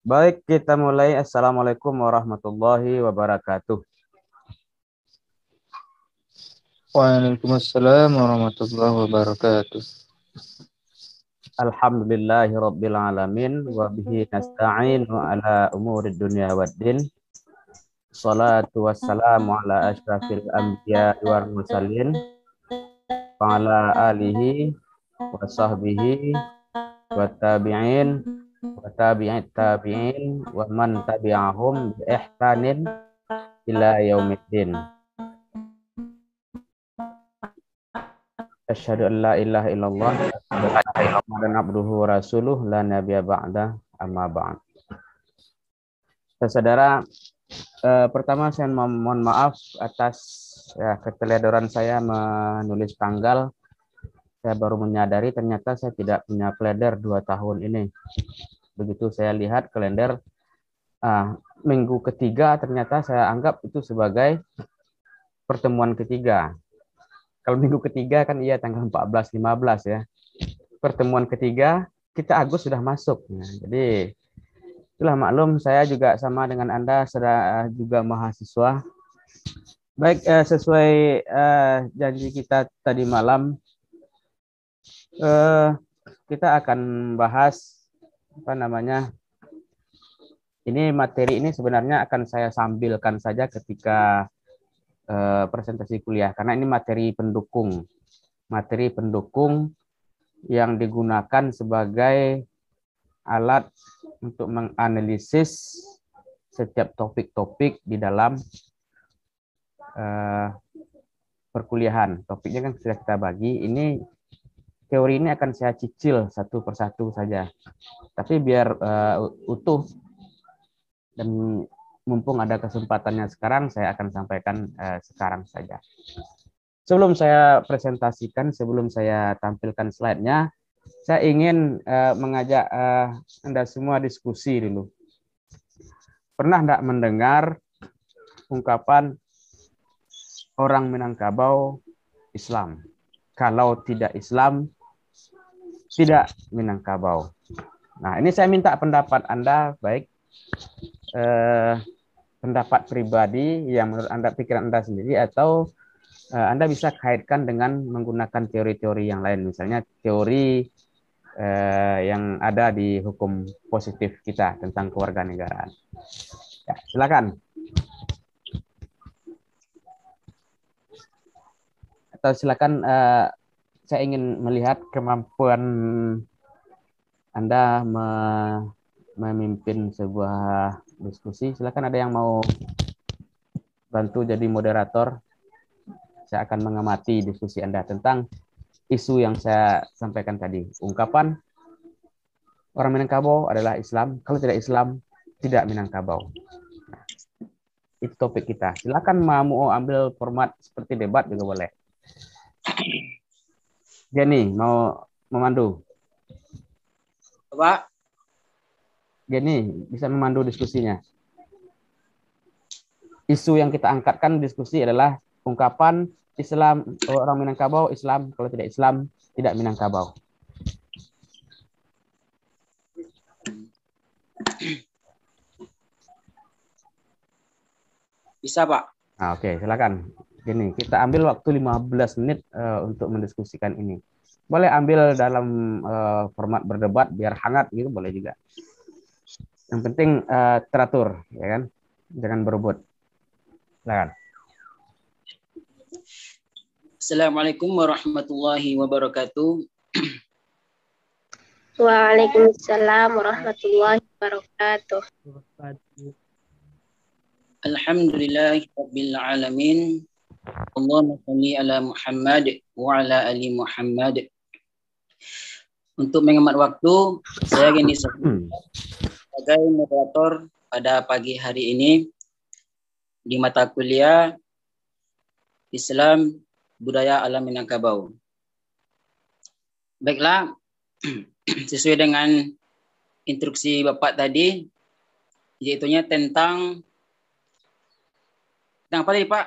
Baik, kita mulai. Assalamualaikum warahmatullahi wabarakatuh. Waalaikumsalam warahmatullahi wabarakatuh. Alhamdulillahi rabbil alamin wa bihi nasta'inu ala umuri dunya waddin. Salatu wassalamu ala asyrafil anbiya wal mursalin wa ala alihi wa sahbihi wa tabi'in wa tabi'it tabi'in wa man tabi'ahum bi ihsanin ila yaumiddin. Asyhadu an la ilaha illallah dan abduhu wa rasuluh la nabiyya ba'da amma ba'd. Saudara, pertama saya mohon maaf atas keteledoran saya menulis tanggal. Saya baru menyadari ternyata saya tidak punya kalender 2 tahun ini. Begitu saya lihat kalender minggu ketiga, ternyata saya anggap itu sebagai pertemuan ketiga. Kalau minggu ketiga kan iya tanggal 14-15 ya. Pertemuan ketiga, kita Agus sudah masuk. Nah, jadi itulah maklum, saya juga sama dengan Anda, sudah juga mahasiswa. Baik, sesuai janji kita tadi malam, kita akan bahas ini materi ini sebenarnya akan saya sambilkan saja ketika presentasi kuliah, karena ini materi pendukung yang digunakan sebagai alat untuk menganalisis setiap topik-topik di dalam perkuliahan. Topiknya kan sudah kita bagi. Ini teori ini akan saya cicil satu persatu saja. Tapi biar utuh dan mumpung ada kesempatannya sekarang, saya akan sampaikan sekarang saja. Sebelum saya presentasikan, sebelum saya tampilkan slide-nya, saya ingin mengajak Anda semua diskusi dulu. Pernah enggak mendengar ungkapan orang Minangkabau Islam? Kalau tidak Islam, tidak Minangkabau. Nah, ini saya minta pendapat Anda, baik pendapat pribadi yang menurut Anda, pikiran Anda sendiri, atau Anda bisa kaitkan dengan menggunakan teori-teori yang lain, misalnya teori yang ada di hukum positif kita tentang kewarganegaraan. Ya, silakan. Atau silakan, saya ingin melihat kemampuan Anda memimpin sebuah diskusi. Silakan, ada yang mau bantu jadi moderator. Saya akan mengamati diskusi Anda tentang isu yang saya sampaikan tadi. Ungkapan orang Minangkabau adalah Islam, kalau tidak Islam, tidak Minangkabau. Itu topik kita. Silakan mau ambil format seperti debat juga boleh. Jenny, mau memandu? Pak? Jenny, bisa memandu diskusinya. Isu yang kita angkatkan diskusi adalah ungkapan Islam, orang Minangkabau Islam, kalau tidak Islam, tidak Minangkabau. Bisa, Pak. Nah, oke, silakan. Gini, kita ambil waktu 15 menit untuk mendiskusikan ini. Boleh ambil dalam format berdebat biar hangat gitu, boleh juga. Yang penting teratur, ya kan? Jangan berebut. Silakan. Assalamualaikum warahmatullahi wabarakatuh. Waalaikumsalam warahmatullahi wabarakatuh. Alhamdulillahi rabbil alamin. Allahumma shalli ala Muhammad wa ala ali Muhammad. Untuk menghemat waktu, saya ingin sebagai moderator pada pagi hari ini di mata kuliah Islam Budaya Alam Minangkabau. Baiklah, sesuai dengan instruksi Bapak tadi, yaitunya tentang apa tadi, Pak?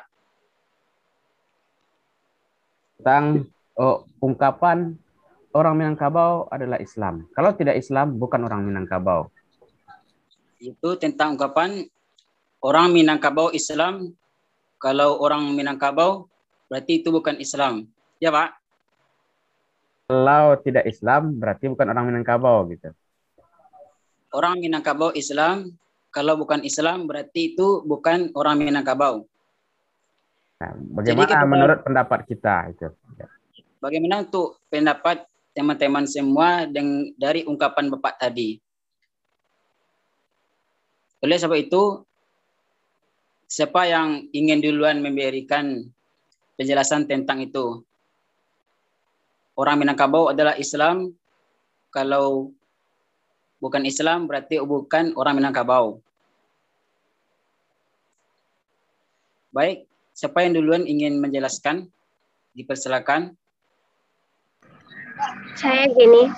Tentang ungkapan orang Minangkabau adalah Islam. Kalau tidak Islam, bukan orang Minangkabau. Itu tentang ungkapan orang Minangkabau Islam. Kalau orang Minangkabau berarti itu bukan Islam. Ya, Pak? Kalau tidak Islam berarti bukan orang Minangkabau gitu. Orang Minangkabau Islam, kalau bukan Islam berarti itu bukan orang Minangkabau. Nah, bagaimana menurut pendapat kita itu? Bagaimana untuk pendapat teman-teman semua dari ungkapan Bapak tadi? Oleh sebab itu, siapa yang ingin duluan memberikan penjelasan tentang itu? Orang Minangkabau adalah Islam. Kalau bukan Islam berarti bukan orang Minangkabau. Baik, siapa yang duluan ingin menjelaskan? Dipersilakan. Saya gini.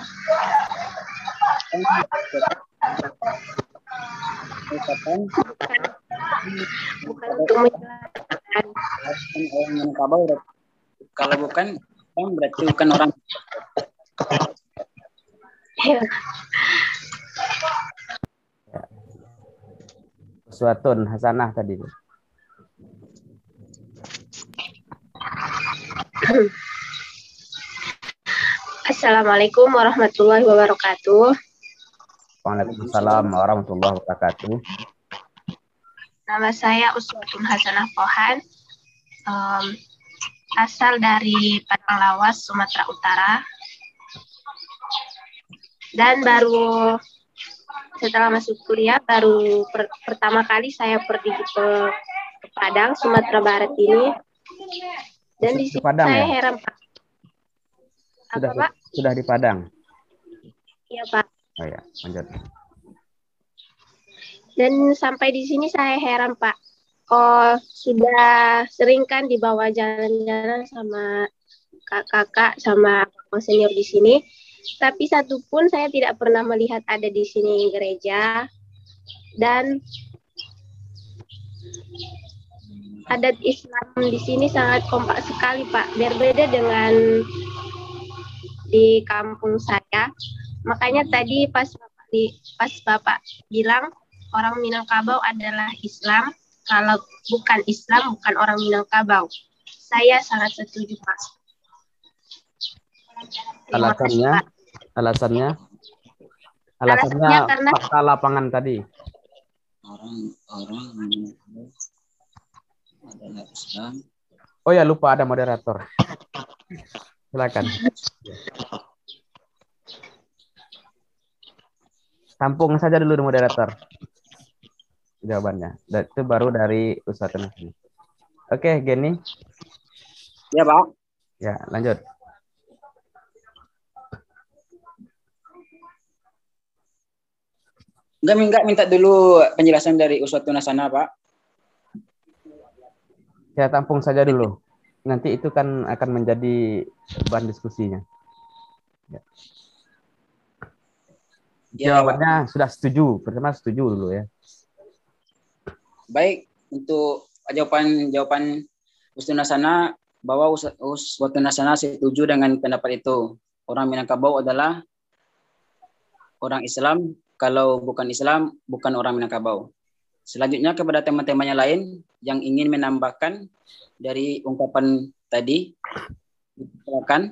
Bukan untuk menjelaskan. Orang Minangkabau, kalau bukan berarti bukan orang. Uswatun hasanah tadi. Assalamualaikum warahmatullahi wabarakatuh. Waalaikumsalam warahmatullahi wabarakatuh. Nama saya Uswatun Hasanah Pohan, asal dari Padang Lawas, Sumatera Utara. Dan baru setelah masuk kuliah, baru pertama kali saya pergi ke Padang, Sumatera Barat ini. Dan di sini Padang, saya ya? heran, Pak. Apa, Pak? Sudah di Padang? Iya, Pak. Oh ya, lanjut. Dan sampai di sini saya heran, Pak. Oh, sudah sering kan dibawa jalan-jalan sama kakak-kakak, sama senior di sini. Tapi satu pun saya tidak pernah melihat ada di sini gereja. Dan adat Islam di sini sangat kompak sekali, Pak. Berbeda dengan di kampung saya. Makanya tadi pas Bapak bilang orang Minangkabau adalah Islam, kalau bukan Islam bukan orang Minangkabau. Saya sangat setuju, Pak. Alasannya karena fakta lapangan tadi. Orang Minangkabau adalah Islam. Oh ya, lupa ada moderator. Silakan. Tampung saja dulu moderator jawabannya. Dan itu baru dari Ustaz Nasri. Oke, Geni. Ya, Pak. Ya, lanjut. Enggak minta dulu penjelasan dari Uswatun Hasanah, Pak. Ya, tampung saja dulu. Nanti itu kan akan menjadi bahan diskusinya. Ya. Jawabannya sudah setuju. Pertama setuju dulu ya. Baik, untuk jawaban Uswatun Hasanah bahwa Uswatun Hasanah setuju dengan pendapat itu. Orang Minangkabau adalah orang Islam, kalau bukan Islam bukan orang Minangkabau. Selanjutnya kepada teman-teman yang lain yang ingin menambahkan dari ungkapan tadi, silakan.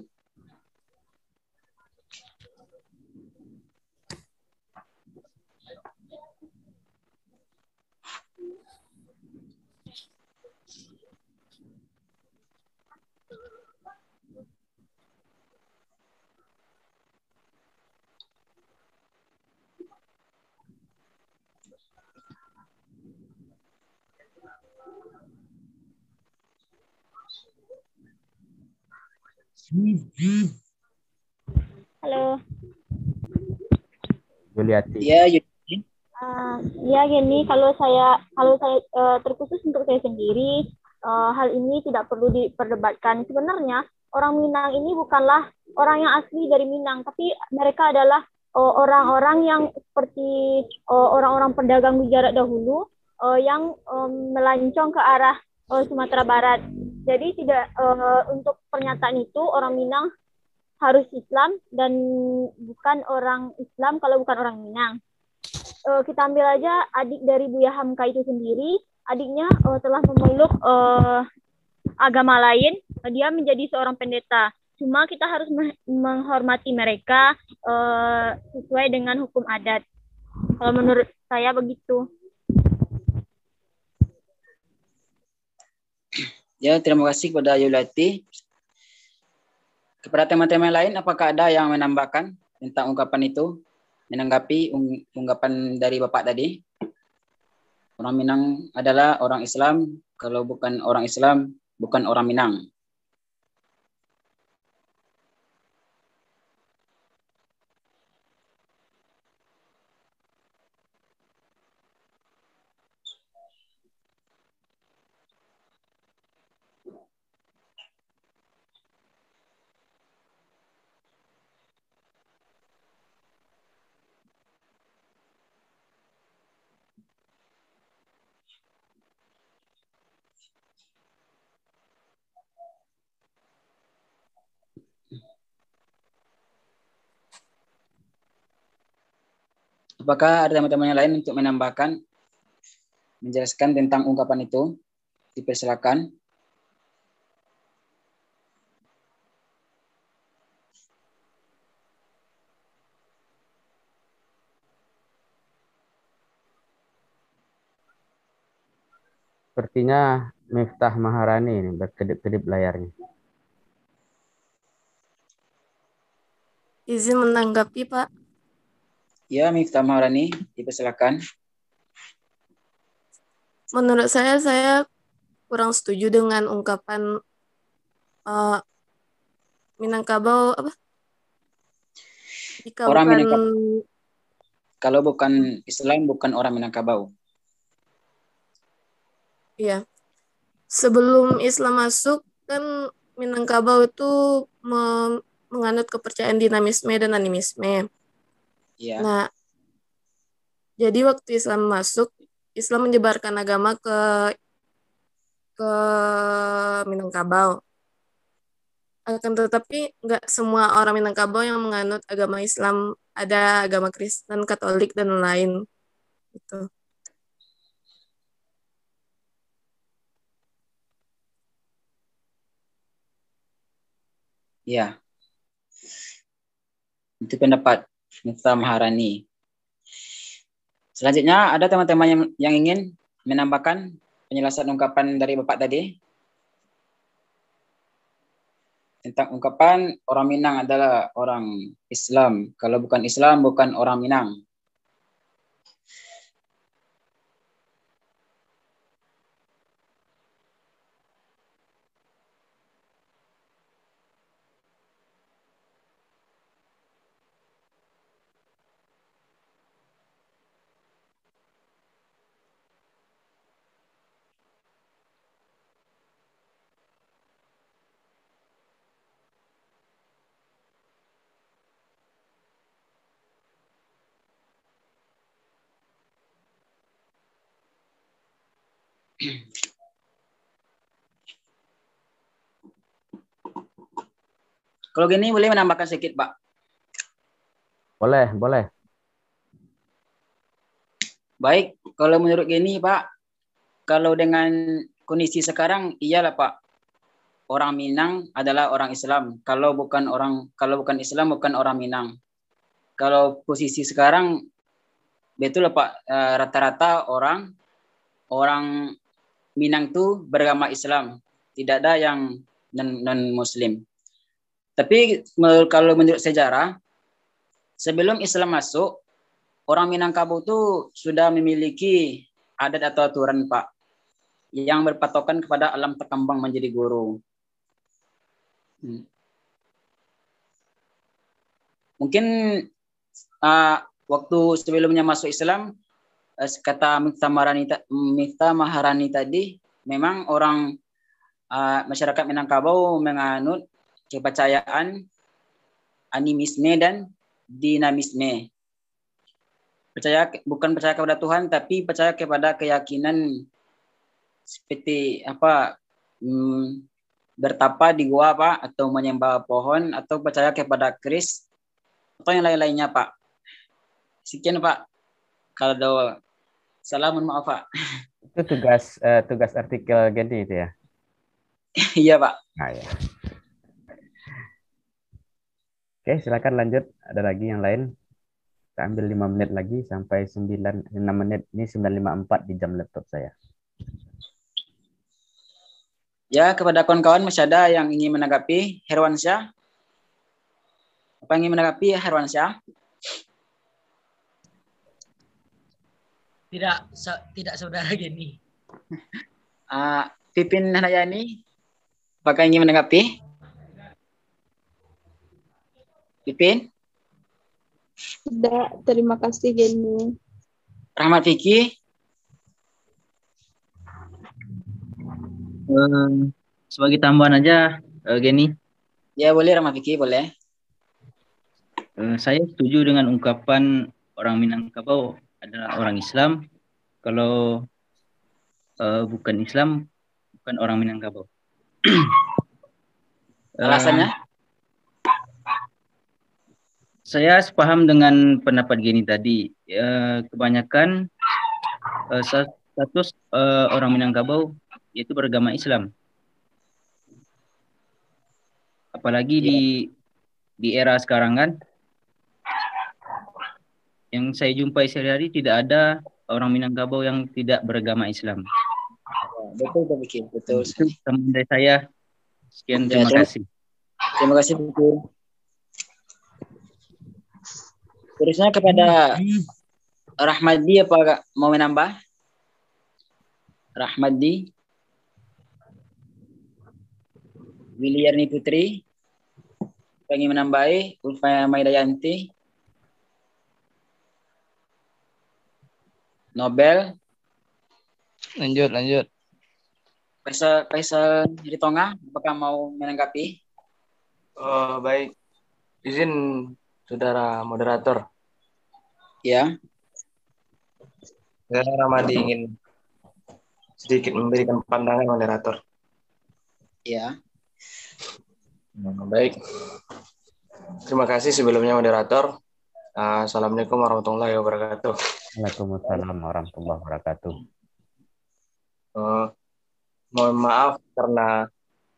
Halo. Juliati. Ya, Ya gini, kalau saya terkhusus untuk saya sendiri, hal ini tidak perlu diperdebatkan. Sebenarnya orang Minang ini bukanlah orang yang asli dari Minang, tapi mereka adalah orang-orang yang seperti orang-orang pedagang Gujarat dahulu yang melancong ke arah Sumatera Barat. Jadi tidak untuk pernyataan itu orang Minang harus Islam dan bukan orang Islam kalau bukan orang Minang. kita ambil aja adik dari Buya Hamka itu sendiri, adiknya telah memeluk agama lain, dia menjadi seorang pendeta. Cuma kita harus menghormati mereka sesuai dengan hukum adat. Kalau menurut saya begitu. Ya, terima kasih kepada Yulati. Kepada teman-teman lain, apakah ada yang menambahkan tentang ungkapan itu? Menanggapi ungkapan dari Bapak tadi? Orang Minang adalah orang Islam, kalau bukan orang Islam, bukan orang Minang. Apakah ada teman-teman yang lain untuk menambahkan, menjelaskan tentang ungkapan itu? Dipersilakan. Sepertinya Miftah Maharani ini berkedip-kedip layarnya. Izin menanggapi, Pak. Ya, Miftah Maharani, dipersilakan. Menurut saya kurang setuju dengan ungkapan Minangkabau apa? Jika Orang bukan Minangkabau. Kalau bukan Islam, bukan orang Minangkabau. Iya. Sebelum Islam masuk kan Minangkabau itu menganut kepercayaan dinamisme dan animisme. Ya. Nah, jadi waktu Islam masuk, Islam menyebarkan agama ke Minangkabau. Akan tetapi nggak semua orang Minangkabau yang menganut agama Islam, ada agama Kristen, Katolik, dan lain. Gitu. Ya. Itu pendapat Miftah Maharani. Selanjutnya, ada teman-teman yang ingin menambahkan penjelasan ungkapan dari Bapak tadi? Tentang ungkapan orang Minang adalah orang Islam. Kalau bukan Islam, bukan orang Minang. Kalau gini boleh menambahkan sedikit, Pak? Boleh. Baik, kalau menurut gini, Pak, kalau dengan kondisi sekarang, iyalah, Pak. Orang Minang adalah orang Islam. Kalau bukan Islam, bukan orang Minang. Kalau posisi sekarang, betul lah, Pak. Rata-rata orang Minang tuh beragama Islam. Tidak ada yang non-Muslim. Tapi kalau menurut sejarah, sebelum Islam masuk, orang Minangkabau itu sudah memiliki adat atau aturan, Pak, yang berpatokan kepada alam terkembang menjadi guru. Mungkin waktu sebelumnya masuk Islam, kata Miftah Maharani tadi, memang orang masyarakat Minangkabau menganut kepercayaan animisme dan dinamisme. Bukan percaya kepada Tuhan, tapi percaya kepada keyakinan seperti bertapa di gua, Pak, atau menyembah pohon, atau percaya kepada keris, atau yang lain-lainnya, Pak. Sekian, Pak. Kalau salah mohon maaf Pak. Itu tugas artikel Geni itu ya. Iya Pak. Nah, ya. Oke, silakan lanjut. Ada lagi yang lain? Kita ambil 5 menit lagi sampai 6 menit. Ini 9.54 di jam laptop saya. Ya, kepada kawan-kawan masih ada yang ingin menanggapi? Herwansyah? Apa yang ingin menanggapi Herwansyah? Tidak saudara Geni. Pipin Hanayani, apakah ingin menanggapi? Pipin? Tidak, terima kasih Geni. Rahmat Fikri? Sebagai tambahan aja, Geni, Ya boleh Rahmat Fikri, boleh. saya setuju dengan ungkapan orang Minangkabau adalah orang Islam. Kalau bukan Islam, bukan orang Minangkabau. Alasannya? Saya sepaham dengan pendapat Geni tadi. Kebanyakan status orang Minangkabau yaitu beragama Islam. Apalagi di era sekarang kan, yang saya jumpai sehari-hari tidak ada orang Minangkabau yang tidak beragama Islam. Betul, betul. Itu teman dari saya. Sekian, terima kasih. Terima kasih, betul. Terusnya kepada Rahmadi, apa mau menambah? Rahmadi, Williarni Putri, ingin menambahi? Ulfa Maidayanti, Nobel, Lanjut. Faisal Ritonga, apakah mau menanggapi? Baik, izin saudara moderator. Ya. Saya Ramadi ingin sedikit memberikan pandangan moderator. Ya. Baik. Terima kasih sebelumnya moderator. Assalamualaikum warahmatullahi wabarakatuh. Waalaikumsalam warahmatullahi wabarakatuh. Mohon maaf karena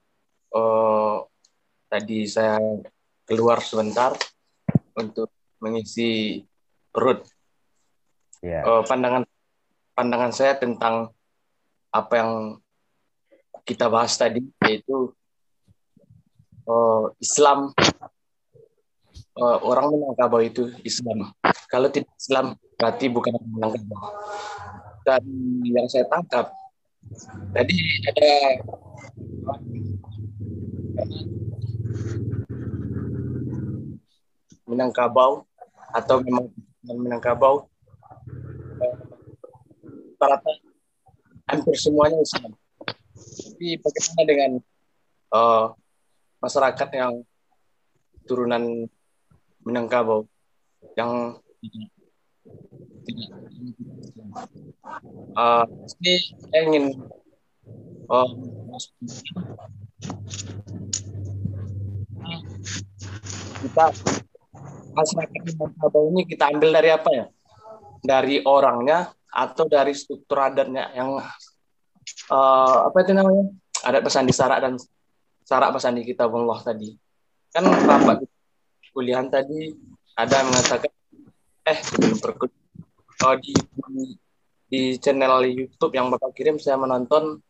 tadi saya keluar sebentar untuk mengisi perut. Yeah. Pandangan saya tentang apa yang kita bahas tadi, yaitu Islam, orang Minangkabau itu Islam. Kalau tidak Islam berarti bukan orang Minangkabau. Dan yang saya tangkap tadi ada Minangkabau atau memang Minangkabau rata hampir semuanya Islam. Tapi bagaimana dengan masyarakat yang turunan Minangkabau yang tidak ini saya ingin kita masyarakat Minangkabau ini kita ambil dari apa ya? Dari orangnya atau dari struktur adatnya yang apa itu namanya? Adat Basandi Sarak dan Sarak Basandi Kitabullah tadi. Kan Bapak kuliahan tadi ada mengatakan sebelum perkuliahan di channel YouTube yang Bapak kirim saya menonton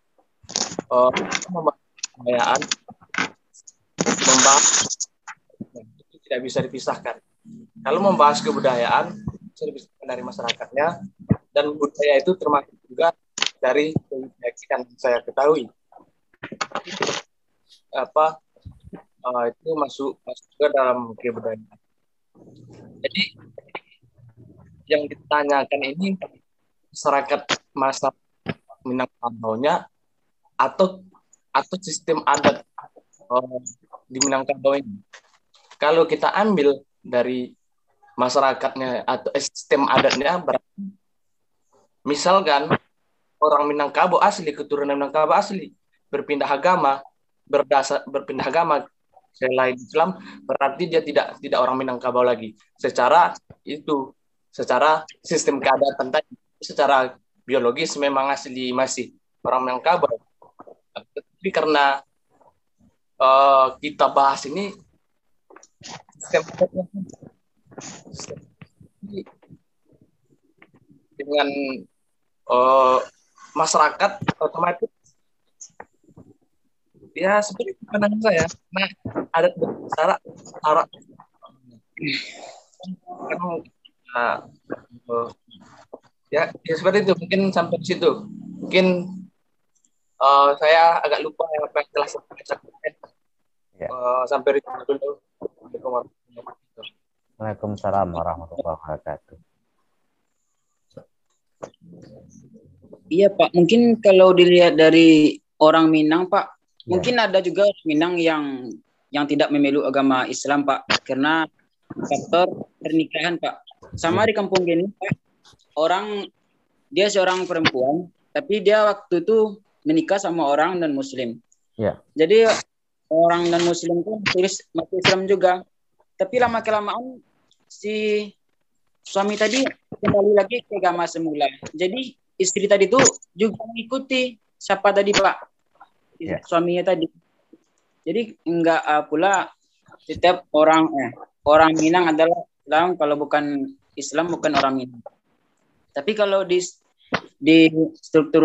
kebudayaan membahas itu tidak bisa dipisahkan. Kalau membahas kebudayaan bisa dipisahkan dari masyarakatnya, dan budaya itu termasuk juga dari keyakinan yang saya ketahui. Itu masuk juga dalam kebudayaan. Jadi yang ditanyakan ini masyarakat masa Minangkabau-nya atau sistem adat di Minangkabau ini. Kalau kita ambil dari masyarakatnya atau sistem adatnya, berarti misalkan orang Minangkabau asli, keturunan Minangkabau asli berpindah agama selain Islam, berarti dia tidak orang Minangkabau lagi. Secara secara sistem keadaan tadi, secara biologis memang asli masih orang Minangkabau. Tapi karena kita bahas ini dengan masyarakat otomatis ya seperti pandangan saya, nah adat syarat ya seperti itu, mungkin sampai di situ. Mungkin saya agak lupa apa yang telah saya sampaikan. Sampai di situ dulu. Waalaikumsalam warahmatullahi wabarakatuh. Iya Pak, mungkin kalau dilihat dari orang Minang Pak, mungkin ada juga Minang yang tidak memeluk agama Islam Pak, karena faktor pernikahan Pak. Sama di kampung gini Pak, dia seorang perempuan, tapi dia waktu itu menikah sama orang non Muslim. Jadi orang non Muslim itu masih Islam juga, tapi lama kelamaan si suami tadi kembali lagi ke agama semula. Jadi istri tadi itu juga mengikuti siapa tadi Pak, suaminya tadi. Jadi enggak pula setiap orang Minang adalah Islam, kalau bukan Islam bukan orang Minang. Tapi kalau di struktur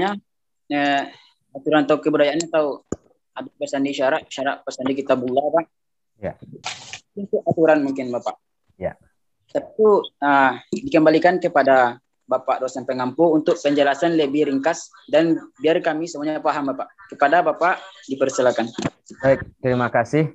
aturan atau kebudayaannya tahu ada pesandi syarat pesandi kitabullah Pak. Itu aturan mungkin Bapak. Tapi dikembalikan kepada Bapak dosen pengampu untuk penjelasan lebih ringkas dan biar kami semuanya paham Bapak. Kepada Bapak dipersilakan. Baik, terima kasih.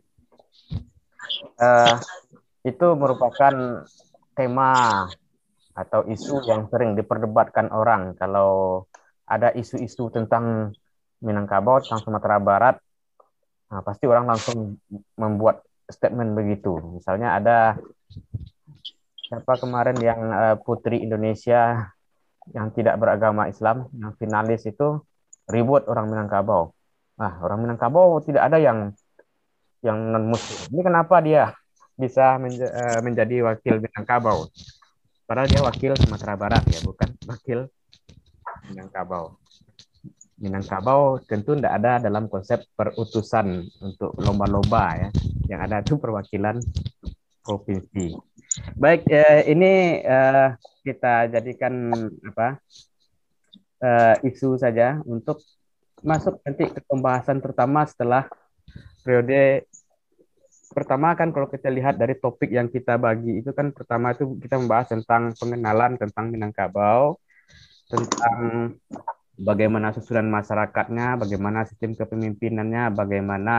Itu merupakan tema atau isu yang sering diperdebatkan orang. Kalau ada isu-isu tentang Minangkabau, tentang Sumatera Barat, pasti orang langsung membuat statement begitu. Misalnya ada siapa kemarin yang Putri Indonesia yang tidak beragama Islam, yang finalis itu ribut orang Minangkabau. Orang Minangkabau tidak ada yang non-Muslim. Ini kenapa dia bisa menjadi wakil Minangkabau? Padahal dia wakil Sumatera Barat ya, bukan wakil Minangkabau. Minangkabau tentu tidak ada dalam konsep perutusan untuk lomba-lomba ya. Yang ada itu perwakilan provinsi. Baik, ini kita jadikan isu saja untuk masuk nanti ke pembahasan terutama setelah periode pertama. Kan kalau kita lihat dari topik yang kita bagi itu kan pertama itu kita membahas tentang pengenalan tentang Minangkabau, tentang bagaimana susunan masyarakatnya, bagaimana sistem kepemimpinannya, bagaimana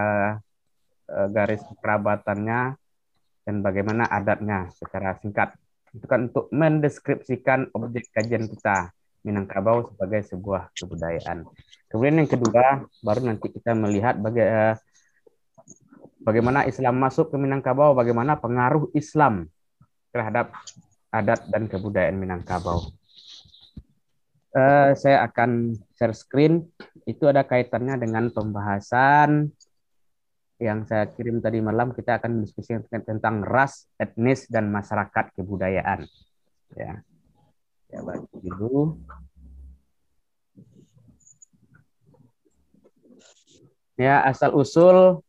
garis kerabatannya, dan bagaimana adatnya secara singkat. Itu kan untuk mendeskripsikan objek kajian kita, Minangkabau sebagai sebuah kebudayaan. Kemudian yang kedua, baru nanti kita melihat bagaimana Islam masuk ke Minangkabau, bagaimana pengaruh Islam terhadap adat dan kebudayaan Minangkabau. Saya akan share screen. Itu ada kaitannya dengan pembahasan yang saya kirim tadi malam. Kita akan diskusi tentang ras, etnis, dan masyarakat kebudayaan. Ya bagi dulu. Ya, asal-usul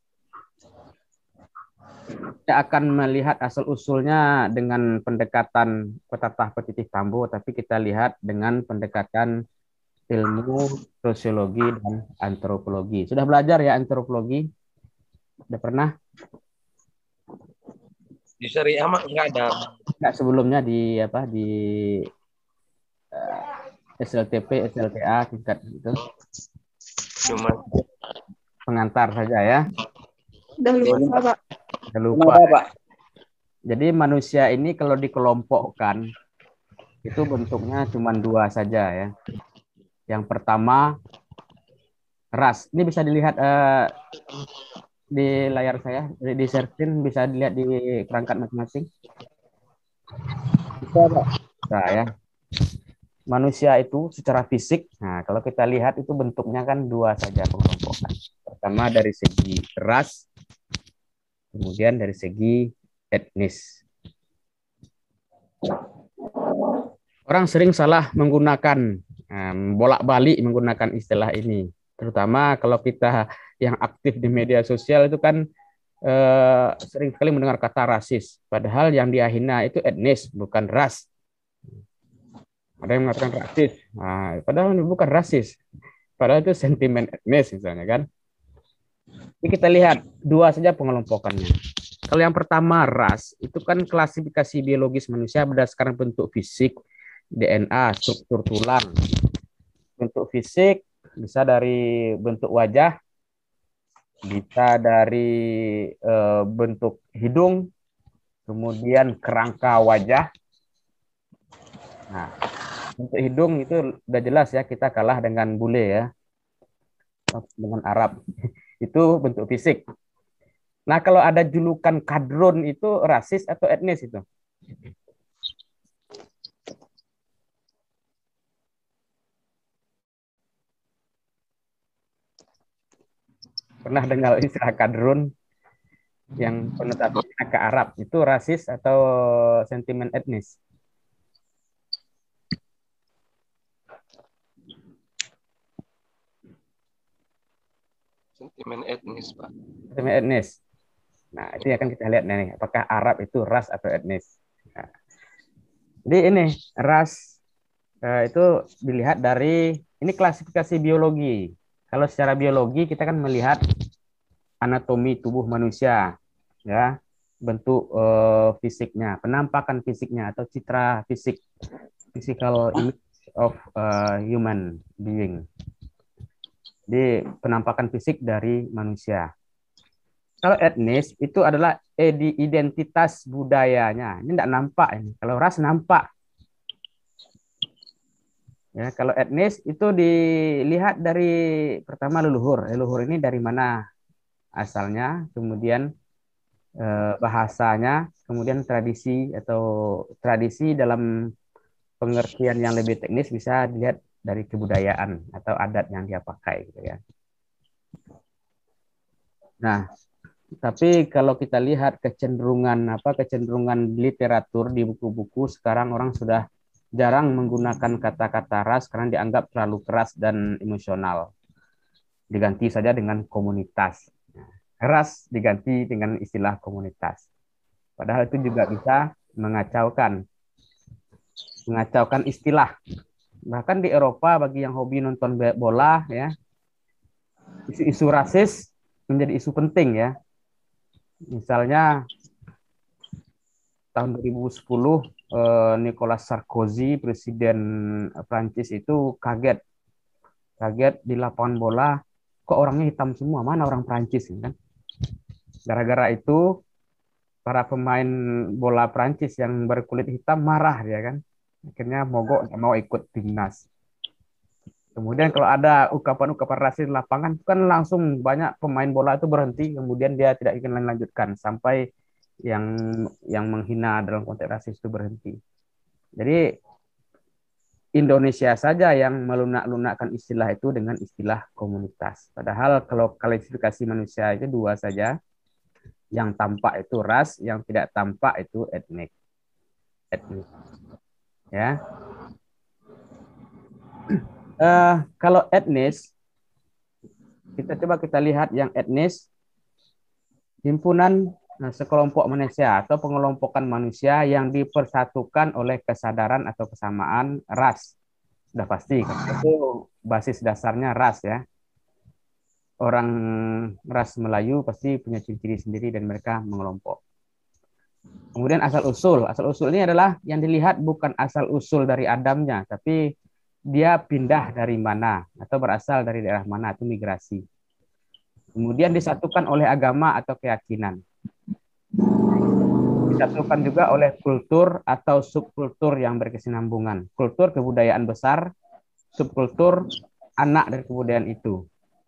kita akan melihat asal-usulnya dengan pendekatan Petatah Petitif Tambo, tapi kita lihat dengan pendekatan ilmu sosiologi dan antropologi. Sudah belajar ya antropologi? Sudah pernah? Di syariah mah enggak ada. Enggak, sebelumnya di SLTP, SLTA tingkat itu. Cuma pengantar saja ya. Udah lupa, Pak. Udah lupa. Jadi manusia ini kalau dikelompokkan itu bentuknya cuma dua saja ya. Yang pertama ras. Ini bisa dilihat di layar saya, di share screen, bisa dilihat di perangkat masing-masing. Bisa, Pak. Nah, ya. Manusia itu secara fisik, nah kalau kita lihat itu bentuknya kan dua saja pengelompokan. Pertama dari segi ras, kemudian dari segi etnis. Orang sering salah menggunakan, bolak-balik menggunakan istilah ini. Terutama kalau kita yang aktif di media sosial itu kan sering sekali mendengar kata rasis. Padahal yang dia hina itu etnis, bukan ras. Ada yang mengatakan rasis. Nah, padahal ini bukan rasis. Padahal itu sentimen etnis misalnya kan. Jadi kita lihat dua saja pengelompokannya. Kalau yang pertama ras, itu kan klasifikasi biologis manusia berdasarkan bentuk fisik, DNA, struktur tulang. Bentuk fisik bisa dari bentuk wajah, bisa dari bentuk hidung, kemudian kerangka wajah. Nah, bentuk hidung itu udah jelas ya, kita kalah dengan bule ya, dengan Arab. Itu bentuk fisik. Nah, kalau ada julukan kadrun itu rasis atau etnis itu? Pernah dengar istilah kadrun yang konotasinya ke Arab, itu rasis atau sentimen etnis? Sentimen etnis, Pak. Sentimen etnis. Nah, itu yang akan kita lihat nih, apakah Arab itu ras atau etnis. Nah, jadi ini ras itu dilihat dari, ini klasifikasi biologi. Kalau secara biologi kita kan melihat anatomi tubuh manusia, ya, bentuk fisiknya, penampakan fisiknya atau citra fisik, physical image of human being. Jadi penampakan fisik dari manusia. Kalau etnis itu adalah identitas budayanya. Ini tidak nampak ini. Kalau ras nampak. Ya, kalau etnis itu dilihat dari pertama leluhur. Leluhur ini dari mana asalnya, kemudian bahasanya, kemudian tradisi atau tradisi dalam pengertian yang lebih teknis bisa dilihat dari kebudayaan atau adat yang dia pakai gitu ya. Nah, tapi kalau kita lihat kecenderungan literatur di buku-buku sekarang orang sudah jarang menggunakan kata-kata ras karena dianggap terlalu keras dan emosional. Diganti saja dengan komunitas. Ras diganti dengan istilah komunitas. Padahal itu juga bisa mengacaukan istilah. Bahkan di Eropa bagi yang hobi nonton bola ya, isu-isu rasis menjadi isu penting ya. Misalnya tahun 2010 Nicolas Sarkozy, presiden Prancis itu kaget di lapangan bola, kok orangnya hitam semua, mana orang Prancis kan? Gara-gara itu para pemain bola Prancis yang berkulit hitam marah dia kan. Akhirnya mogok, nggak mau ikut timnas. Kemudian kalau ada ukapan-ukapan rasis di lapangan, kan langsung banyak pemain bola itu berhenti, kemudian dia tidak ingin melanjutkan sampai yang menghina dalam konteks rasis itu berhenti. Jadi Indonesia saja yang melunak-lunakkan istilah itu dengan istilah komunitas. Padahal kalau klasifikasi manusia itu dua saja, yang tampak itu ras, yang tidak tampak itu etnik. Ya. Kalau etnis, kita lihat yang etnis, himpunan sekelompok manusia atau pengelompokan manusia yang dipersatukan oleh kesadaran atau kesamaan ras. Sudah pasti, itu basis dasarnya ras ya. Orang ras Melayu pasti punya ciri-ciri sendiri dan mereka mengelompok. Kemudian asal-usul ini adalah yang dilihat bukan asal-usul dari Adamnya, tapi dia pindah dari mana atau berasal dari daerah mana, itu migrasi. Kemudian disatukan oleh agama atau keyakinan. Disatukan juga oleh kultur atau subkultur yang berkesinambungan. Kultur kebudayaan besar, subkultur anak dari kebudayaan itu.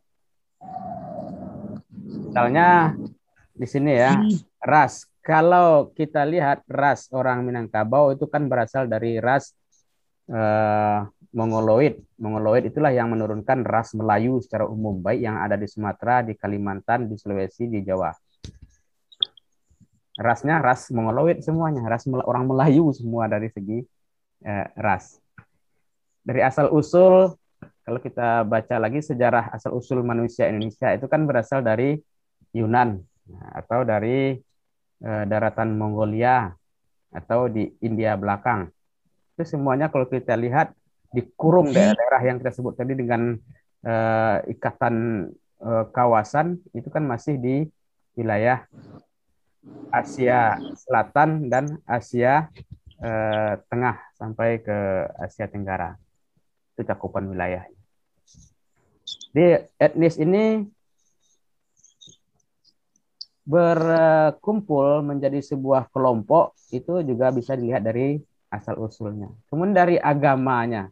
Misalnya di sini ya, ras. Kalau kita lihat ras orang Minangkabau itu kan berasal dari ras Mongoloid. Mongoloid itulah yang menurunkan ras Melayu secara umum, baik yang ada di Sumatera, di Kalimantan, di Sulawesi, di Jawa. Rasnya ras Mongoloid semuanya, orang Melayu semua dari segi ras. Dari asal usul, kalau kita baca lagi sejarah asal usul manusia Indonesia itu kan berasal dari Yunan atau dari daratan Mongolia atau di India belakang. Itu semuanya kalau kita lihat dikurung daerah-daerah yang kita sebut tadi dengan ikatan kawasan, itu kan masih di wilayah Asia Selatan dan Asia Tengah sampai ke Asia Tenggara. Itu cakupan wilayah. Di etnis ini berkumpul menjadi sebuah kelompok, itu juga bisa dilihat dari asal usulnya. Kemudian dari agamanya.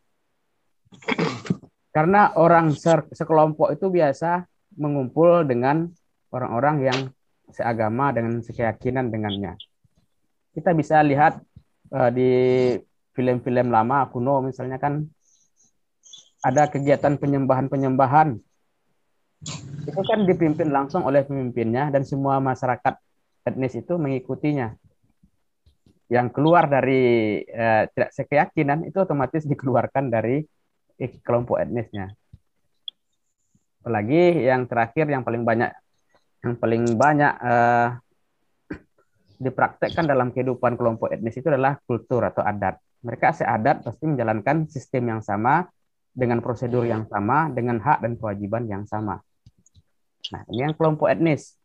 Karena orang sekelompok itu biasa mengumpul dengan orang-orang yang seagama dengan sekeyakinan dengannya. Kita bisa lihat di film-film lama kuno misalnya kan ada kegiatan penyembahan-penyembahan. Itu kan dipimpin langsung oleh pemimpinnya dan semua masyarakat etnis itu mengikutinya. Yang keluar dari tidak sekeyakinan itu otomatis dikeluarkan dari kelompok etnisnya. Apalagi yang terakhir yang paling banyak dipraktekkan dalam kehidupan kelompok etnis itu adalah kultur atau adat. Mereka seadat pasti menjalankan sistem yang sama, dengan prosedur yang sama, dengan hak dan kewajiban yang sama. Nah, ini yang kelompok etnis.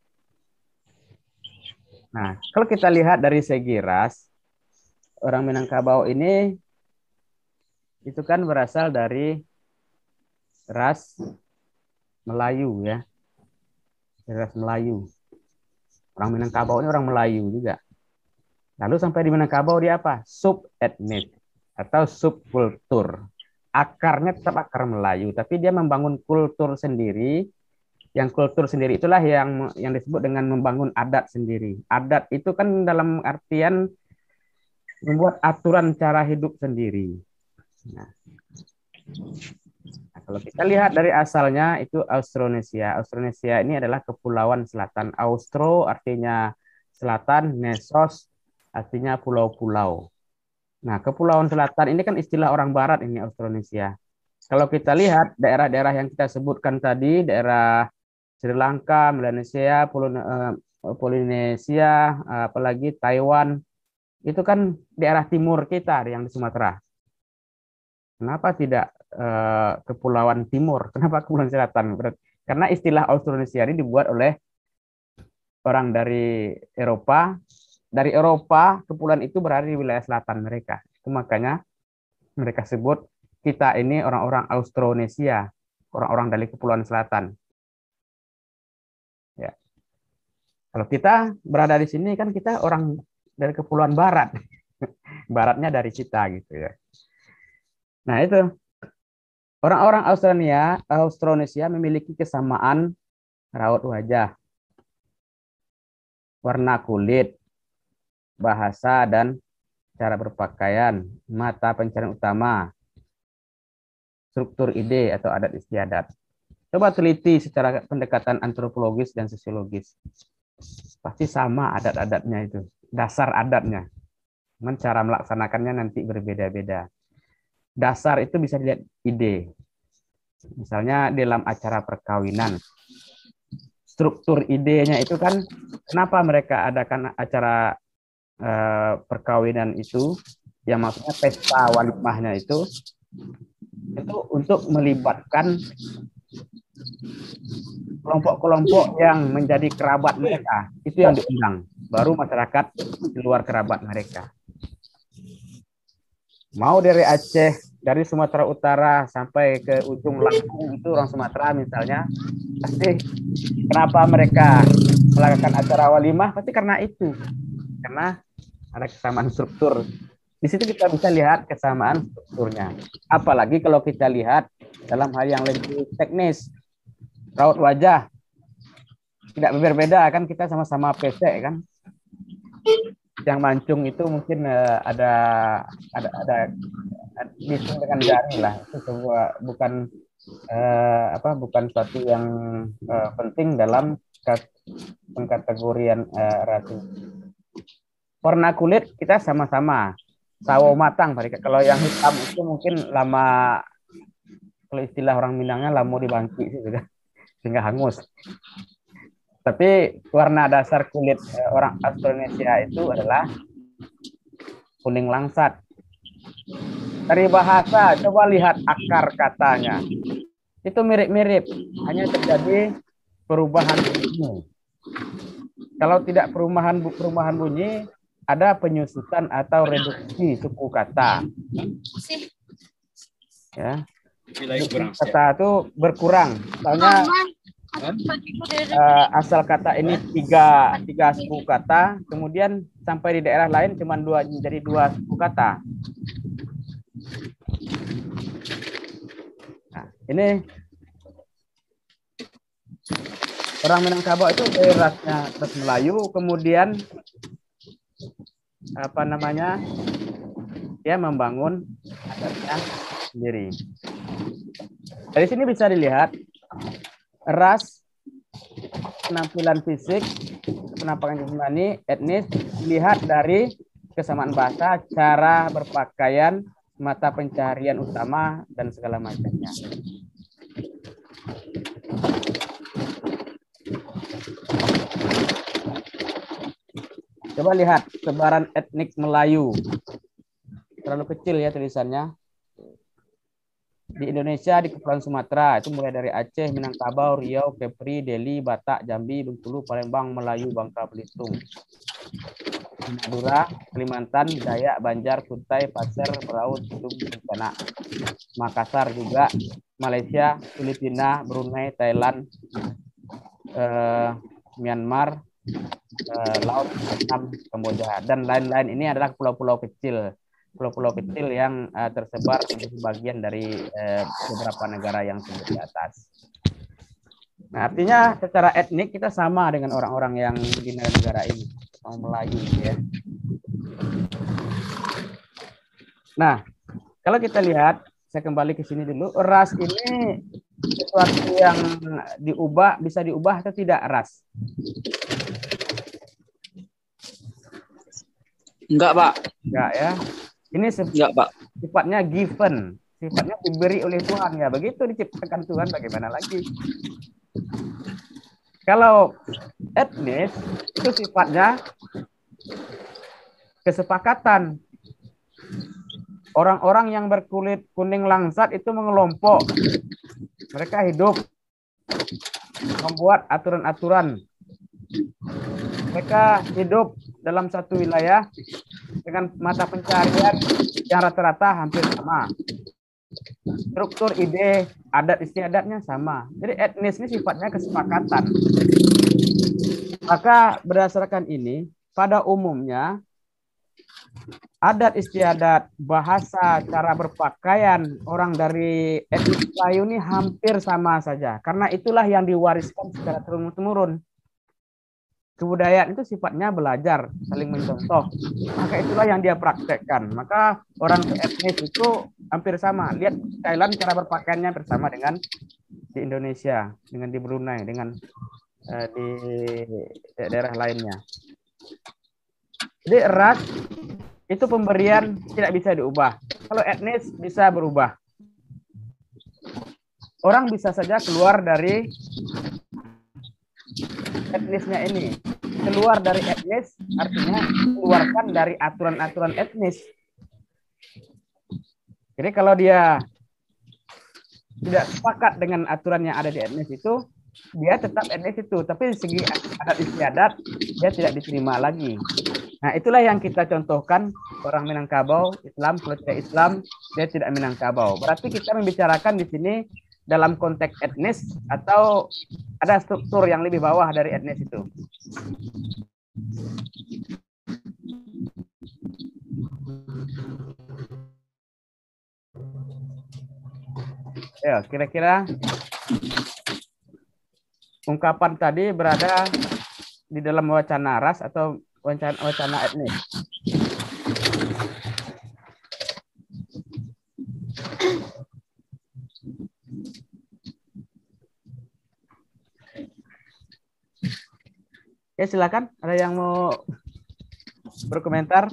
Nah, kalau kita lihat dari segi ras, orang Minangkabau ini itu kan berasal dari ras Melayu ya. Ras Melayu. Orang Minangkabau ini orang Melayu juga. Lalu sampai di Minangkabau dia apa? Sub etnis atau subkultur. Akarnya tetap akar Melayu, tapi dia membangun kultur sendiri. Yang kultur sendiri itulah yang disebut dengan membangun adat sendiri. Adat itu kan dalam artian membuat aturan cara hidup sendiri. Nah, kalau kita lihat dari asalnya itu Austronesia. Austronesia ini adalah kepulauan selatan. Austro artinya selatan, Nesos artinya pulau-pulau. Nah, kepulauan selatan ini kan istilah orang barat ini Austronesia. Kalau kita lihat daerah-daerah yang kita sebutkan tadi, daerah Sri Lanka, Melanesia, Polinesia, apalagi Taiwan, itu kan daerah timur kita yang di Sumatera. Kenapa tidak Kepulauan Timur? Kenapa Kepulauan Selatan? Karena istilah Austronesia ini dibuat oleh orang dari Eropa. Dari Eropa, kepulauan itu berada di wilayah selatan mereka. Itu makanya mereka sebut kita ini orang-orang Austronesia, orang-orang dari Kepulauan Selatan. Ya. Kalau kita berada di sini kan kita orang dari Kepulauan Barat. Baratnya dari kita gitu ya. Nah, itu. Orang-orang Austronesia memiliki kesamaan raut wajah, warna kulit, bahasa dan cara berpakaian, mata pencarian utama, struktur ide atau adat istiadat. Coba teliti secara pendekatan antropologis dan sosiologis. Pasti sama adat-adatnya itu, dasar adatnya. Cuman cara melaksanakannya nanti berbeda-beda. Dasar itu bisa dilihat ide. Misalnya dalam acara perkawinan. Struktur idenya itu kan kenapa mereka adakan acara perkawinan itu, yang maksudnya pesta walimahnya itu untuk melibatkan kelompok-kelompok yang menjadi kerabat mereka. Itu yang diundang. Baru masyarakat di luar kerabat mereka. Mau dari Aceh, dari Sumatera Utara sampai ke ujung Lampung itu orang Sumatera misalnya, pasti kenapa mereka melakukan acara walimah? Pasti karena itu, karena ada kesamaan struktur. Di situ kita bisa lihat kesamaan strukturnya. Apalagi kalau kita lihat dalam hal yang lebih teknis, raut wajah tidak berbeda kan, kita sama-sama pesek kan. Yang mancung itu mungkin ada dihitung dengan jari lah. Itu sebuah bukan suatu yang penting dalam pengkategorian ras. warna kulit kita sama-sama sawo matang. Kalau yang hitam itu mungkin lama, kalau istilah orang Minangnya lamo dibangki sehingga hangus. Tapi warna dasar kulit orang Austronesia itu adalah kuning langsat. Dari bahasa, coba lihat akar katanya. Itu mirip-mirip, hanya terjadi perubahan bunyi. Kalau tidak perubahan bunyi, ada penyusutan atau reduksi suku kata. Ya. Kata itu berkurang. Misalnya asal kata ini tiga suku kata, kemudian sampai di daerah lain cuma jadi dua suku kata. Nah, ini orang Minangkabau itu dari rasnya ras Melayu, kemudian dia membangun adatnya sendiri. Dari sini bisa dilihat ras, penampilan fisik, penampakan jasmani, etnis, dilihat dari kesamaan bahasa, cara berpakaian, mata pencaharian utama, dan segala macamnya. Coba lihat sebaran etnik Melayu. Terlalu kecil ya tulisannya. Di Indonesia, di Kepulauan Sumatera, itu mulai dari Aceh, Minangkabau, Riau, Kepri, Deli, Batak, Jambi, Bengkulu, Palembang, Melayu, Bangka Belitung. Madura, Kalimantan, Dayak, Banjar, Kutai, Pasir, Berau, Tudung, Bencana. Makassar juga, Malaysia, Filipina, Brunei, Thailand, Myanmar, Laos, Vietnam, Kamboja, dan lain-lain. Ini adalah pulau-pulau kecil. Pulau-pulau kecil yang tersebar di bagian dari beberapa negara yang sebut di atas. Nah, artinya secara etnik kita sama dengan orang-orang yang di negara ini, orang Melayu, ya. Nah, kalau kita lihat, saya kembali ke sini dulu. Ras ini sesuatu yang diubah, bisa diubah atau tidak ras? Enggak, Pak. Enggak ya. Ini Enggak, Pak. Sifatnya given, sifatnya diberi oleh Tuhan ya. Begitu diciptakan Tuhan, bagaimana lagi? Kalau etnis itu sifatnya kesepakatan. Orang-orang yang berkulit kuning langsat itu mengelompok. Mereka hidup membuat aturan-aturan. Mereka hidup dalam satu wilayah dengan mata pencaharian yang rata-rata hampir sama. Struktur ide, adat istiadatnya sama. Jadi etnis ini sifatnya kesepakatan. Maka berdasarkan ini, pada umumnya adat istiadat, bahasa, cara berpakaian orang dari etnis Melayu ini hampir sama saja. Karena itulah yang diwariskan secara turun-temurun. Kebudayaan itu sifatnya belajar, saling mencontoh. Maka itulah yang dia praktekkan. Maka orang etnis itu hampir sama. Lihat Thailand, cara berpakaiannya bersama dengan di Indonesia, dengan di Brunei, dengan di daerah lainnya. Jadi ras itu pemberian tidak bisa diubah. Kalau etnis bisa berubah. Orang bisa saja keluar dari etnisnya ini. Keluar dari etnis artinya keluarkan dari aturan-aturan etnis. Jadi kalau dia tidak sepakat dengan aturan yang ada di etnis itu, dia tetap etnis itu. Tapi dari segi adat istiadat, dia tidak diterima lagi. Nah, itulah yang kita contohkan orang Minangkabau, Islam, kalau tidak Islam, dia tidak Minangkabau. Berarti kita membicarakan di sini dalam konteks etnis atau ada struktur yang lebih bawah dari etnis itu. Ya, kira-kira ungkapan tadi berada di dalam wacana ras atau wacana etnis? Ya, silakan. Ada yang mau berkomentar?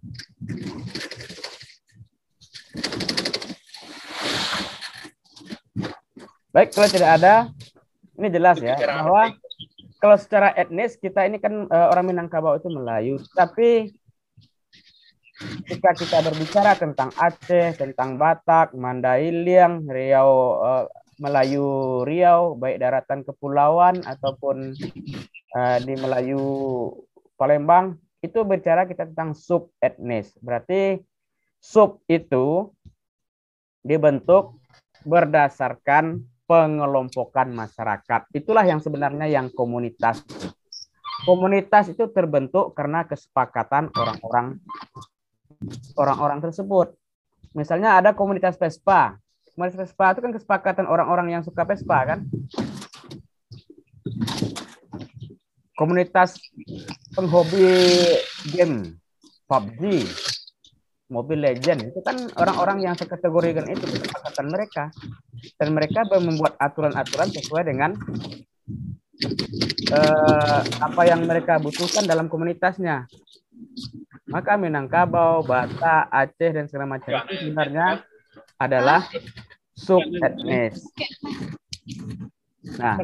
Baik, kalau tidak ada, ini jelas ya bahwa kalau secara etnis kita ini kan orang Minangkabau itu Melayu, tapi jika kita berbicara tentang Aceh, tentang Batak, Mandailing, Riau, Melayu Riau, baik daratan kepulauan ataupun di Melayu Palembang, itu bicara kita tentang sub etnis. Berarti sub itu dibentuk berdasarkan pengelompokan masyarakat. Itulah yang sebenarnya yang komunitas. Komunitas itu terbentuk karena kesepakatan orang-orang tersebut. Misalnya ada komunitas Vespa. Komunitas Vespa itu kan kesepakatan orang-orang yang suka Vespa kan. Komunitas penghobi game PUBG, Mobile Legend, itu kan orang-orang yang sekategorikan itu kesepakatan mereka. Dan mereka membuat aturan-aturan sesuai dengan apa yang mereka butuhkan dalam komunitasnya. Maka Minangkabau, Batak, Aceh, dan segala macam itu sebenarnya adalah sub etnis. Nah,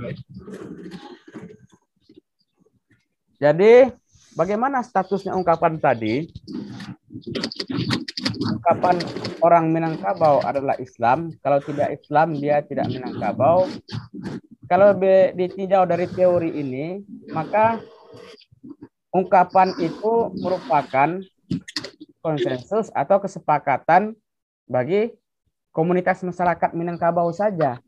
jadi bagaimana statusnya ungkapan tadi? Ungkapan orang Minangkabau adalah Islam. Kalau tidak Islam, dia tidak Minangkabau. Kalau ditinjau dari teori ini, maka ungkapan itu merupakan konsensus atau kesepakatan bagi komunitas masyarakat Minangkabau saja.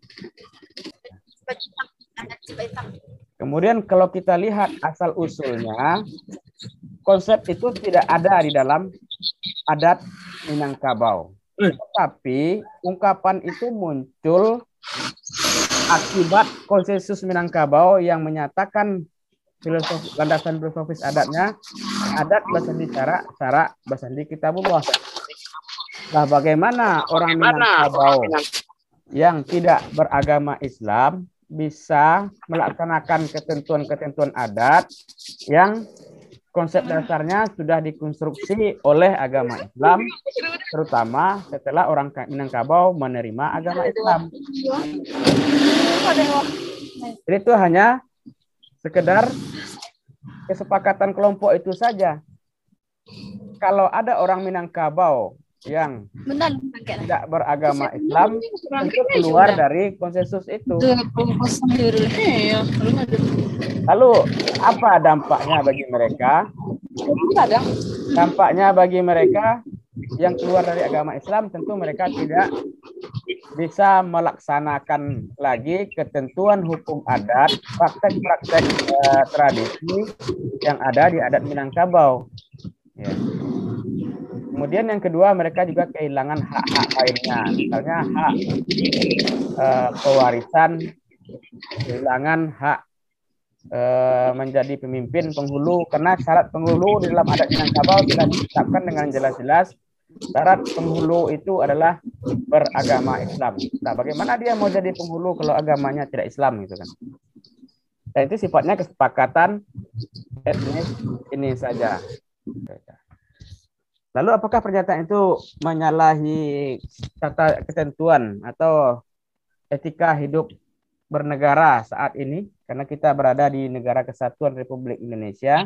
Kemudian kalau kita lihat asal-usulnya, konsep itu tidak ada di dalam adat Minangkabau. Tetapi ungkapan itu muncul akibat konsensus Minangkabau yang menyatakan landasan filosofis adatnya, adat basandi cara basandi kitabullah. Nah, bagaimana orang Minangkabau yang tidak beragama Islam bisa melaksanakan ketentuan-ketentuan adat yang konsep dasarnya sudah dikonstruksi oleh agama Islam, terutama setelah orang Minangkabau menerima agama Islam. Jadi itu hanya sekedar kesepakatan kelompok itu saja. Kalau ada orang Minangkabau yang tidak beragama Islam, tentu keluar dari konsensus itu. Lalu apa dampaknya bagi mereka? Dampaknya bagi mereka yang keluar dari agama Islam, tentu mereka tidak bisa melaksanakan lagi ketentuan hukum adat, praktek-praktek tradisi yang ada di adat Minangkabau. Ya. Kemudian yang kedua, mereka juga kehilangan hak-hak lainnya, misalnya hak pewarisan, kehilangan hak menjadi pemimpin penghulu, karena syarat penghulu di dalam adat Minangkabau sudah ditetapkan dengan jelas-jelas. Syarat penghulu itu adalah beragama Islam. Nah, bagaimana dia mau jadi penghulu kalau agamanya tidak Islam gitu kan? Dan itu sifatnya kesepakatan etnis ini saja. Lalu apakah pernyataan itu menyalahi tata ketentuan atau etika hidup bernegara saat ini? Karena kita berada di negara kesatuan Republik Indonesia.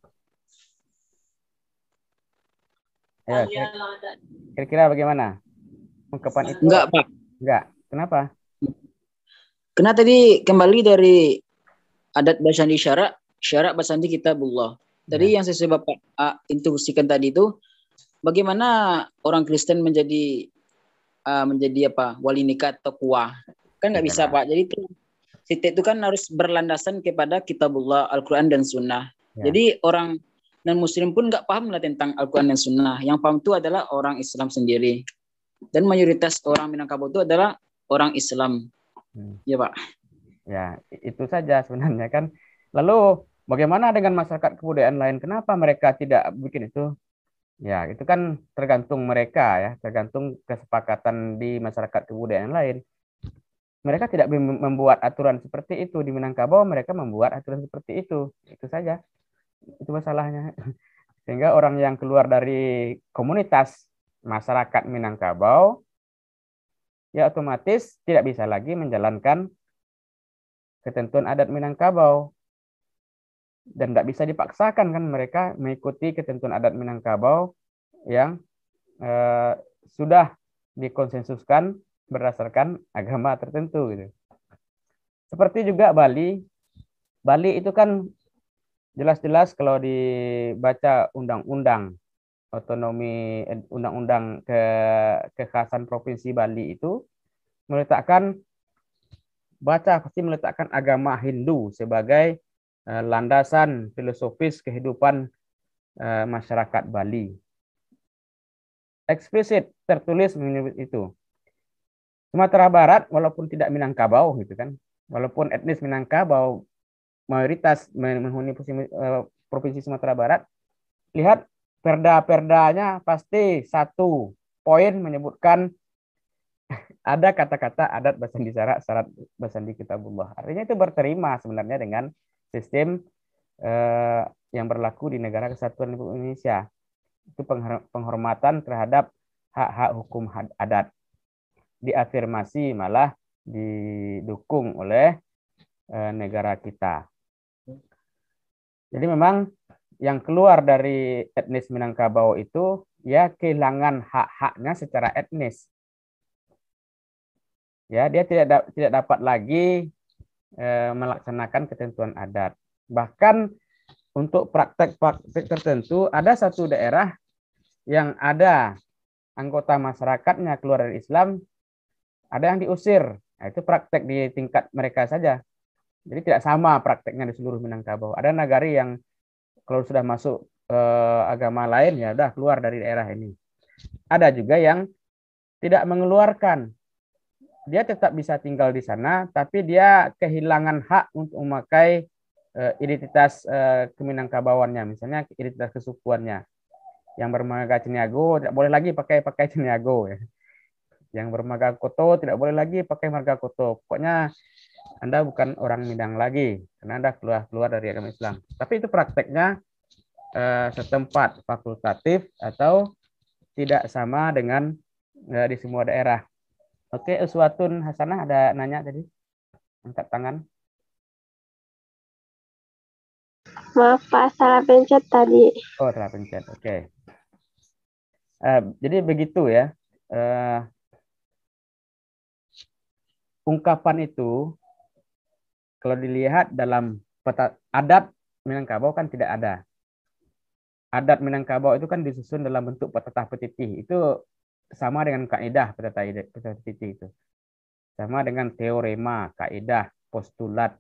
Ya, kira-kira bagaimana ungkapan itu? Enggak, Pak. Enggak. Kenapa? Karena tadi kembali dari adat basandi syarak basandi kitabullah. Tadi yang sesuai Bapak instruksikan tadi itu, bagaimana orang Kristen menjadi apa, wali nikah atau kuah? Kan nggak bisa, Pak. Jadi itu itu kan harus berlandasan kepada kitabullah, Al-Quran dan Sunnah. Ya. Jadi orang dan Muslim pun nggak paham lah tentang Al-Quran dan Sunnah. Yang paham itu adalah orang Islam sendiri. Dan mayoritas orang Minangkabau itu adalah orang Islam. Ya, Pak. Ya, itu saja sebenarnya kan. Lalu bagaimana dengan masyarakat kebudayaan lain? Kenapa mereka tidak bikin itu? Ya, itu kan tergantung mereka ya, tergantung kesepakatan di masyarakat kebudayaan lain. Mereka tidak membuat aturan seperti itu di Minangkabau, mereka membuat aturan seperti itu. Itu saja. Itu masalahnya. Sehingga orang yang keluar dari komunitas masyarakat Minangkabau ya otomatis tidak bisa lagi menjalankan ketentuan adat Minangkabau. Dan tidak bisa dipaksakan kan mereka mengikuti ketentuan adat Minangkabau yang sudah dikonsensuskan berdasarkan agama tertentu gitu. Seperti juga Bali. Bali itu kan jelas-jelas kalau dibaca undang-undang otonomi undang-undang kekhasan provinsi Bali itu pasti meletakkan agama Hindu sebagai landasan filosofis kehidupan masyarakat Bali. Eksplisit tertulis menyebut itu. Sumatera Barat walaupun tidak Minangkabau gitu kan, walaupun etnis Minangkabau mayoritas menghuni provinsi Sumatera Barat, lihat perda-perdanya pasti satu poin menyebutkan ada kata-kata adat Basandi Syarak, syarat Basandi Kitabullah. Artinya itu berterima sebenarnya dengan sistem yang berlaku di Negara Kesatuan Republik Indonesia. Itu penghormatan terhadap hak-hak hukum adat. Diafirmasi malah didukung oleh negara kita. Jadi memang yang keluar dari etnis Minangkabau itu ya kehilangan hak-haknya secara etnis. Ya, dia tidak dapat lagi melaksanakan ketentuan adat. Bahkan untuk praktek-praktek tertentu ada satu daerah yang ada anggota masyarakatnya keluar dari Islam, ada yang diusir. Nah, itu praktek di tingkat mereka saja. Jadi tidak sama prakteknya di seluruh Minangkabau. Ada nagari yang kalau sudah masuk agama lain ya udah keluar dari daerah ini. Ada juga yang tidak mengeluarkan. Dia tetap bisa tinggal di sana, tapi dia kehilangan hak untuk memakai identitas keminangkabauannya, misalnya identitas kesukuannya. Yang bermarga Ciniago tidak boleh lagi pakai Ciniago ya. Yang bermarga Koto tidak boleh lagi pakai marga Koto. Pokoknya Anda bukan orang Minang lagi karena Anda keluar dari agama Islam. Tapi itu prakteknya setempat, fakultatif atau tidak sama dengan di semua daerah. Oke, Uswatun Hasanah ada nanya tadi? Angkat tangan. Maaf Pak, salah pencet tadi. Oh, salah pencet. Oke. Jadi begitu ya. Ungkapan itu kalau dilihat dalam peta adat Minangkabau kan tidak ada. Adat Minangkabau itu kan disusun dalam bentuk petatah petitih. Itu sama dengan kaidah petatah petitih itu. Sama dengan teorema, kaidah, postulat.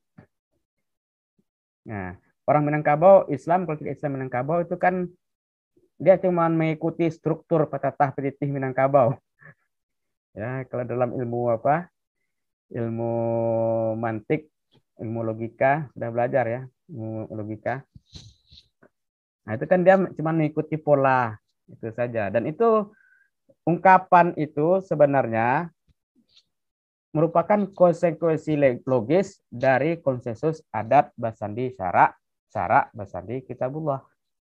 Nah, orang Minangkabau Islam, kalau tidak Islam Minangkabau itu kan dia cuma mengikuti struktur petatah petitih Minangkabau. Ya, kalau dalam ilmu ilmu mantik, ilmu logika sudah belajar ya, ilmu logika. Nah, itu kan dia cuma mengikuti pola itu saja. Dan itu ungkapan itu sebenarnya merupakan konsekuensi logis dari konsensus adat Basandi Syarak Basandi Kitabullah.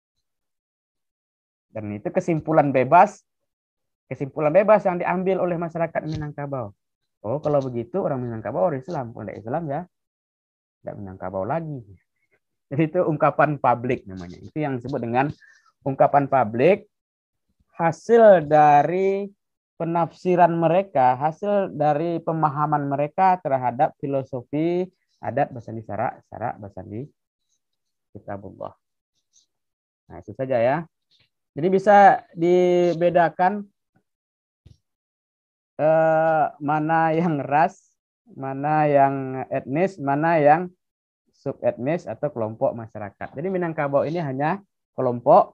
Dan itu kesimpulan bebas yang diambil oleh masyarakat Minangkabau. Oh, kalau begitu orang Minangkabau orang Islam, kalau tidak Islam ya tidak Minangkabau lagi. Jadi itu ungkapan publik namanya. Itu yang disebut dengan ungkapan publik, hasil dari penafsiran mereka, hasil dari pemahaman mereka terhadap filosofi adat Basandi Syarak Basandi Kitabullah. Nah, itu saja ya. Jadi bisa dibedakan mana yang ras, mana yang etnis, mana yang subetnis atau kelompok masyarakat. Jadi Minangkabau ini hanya kelompok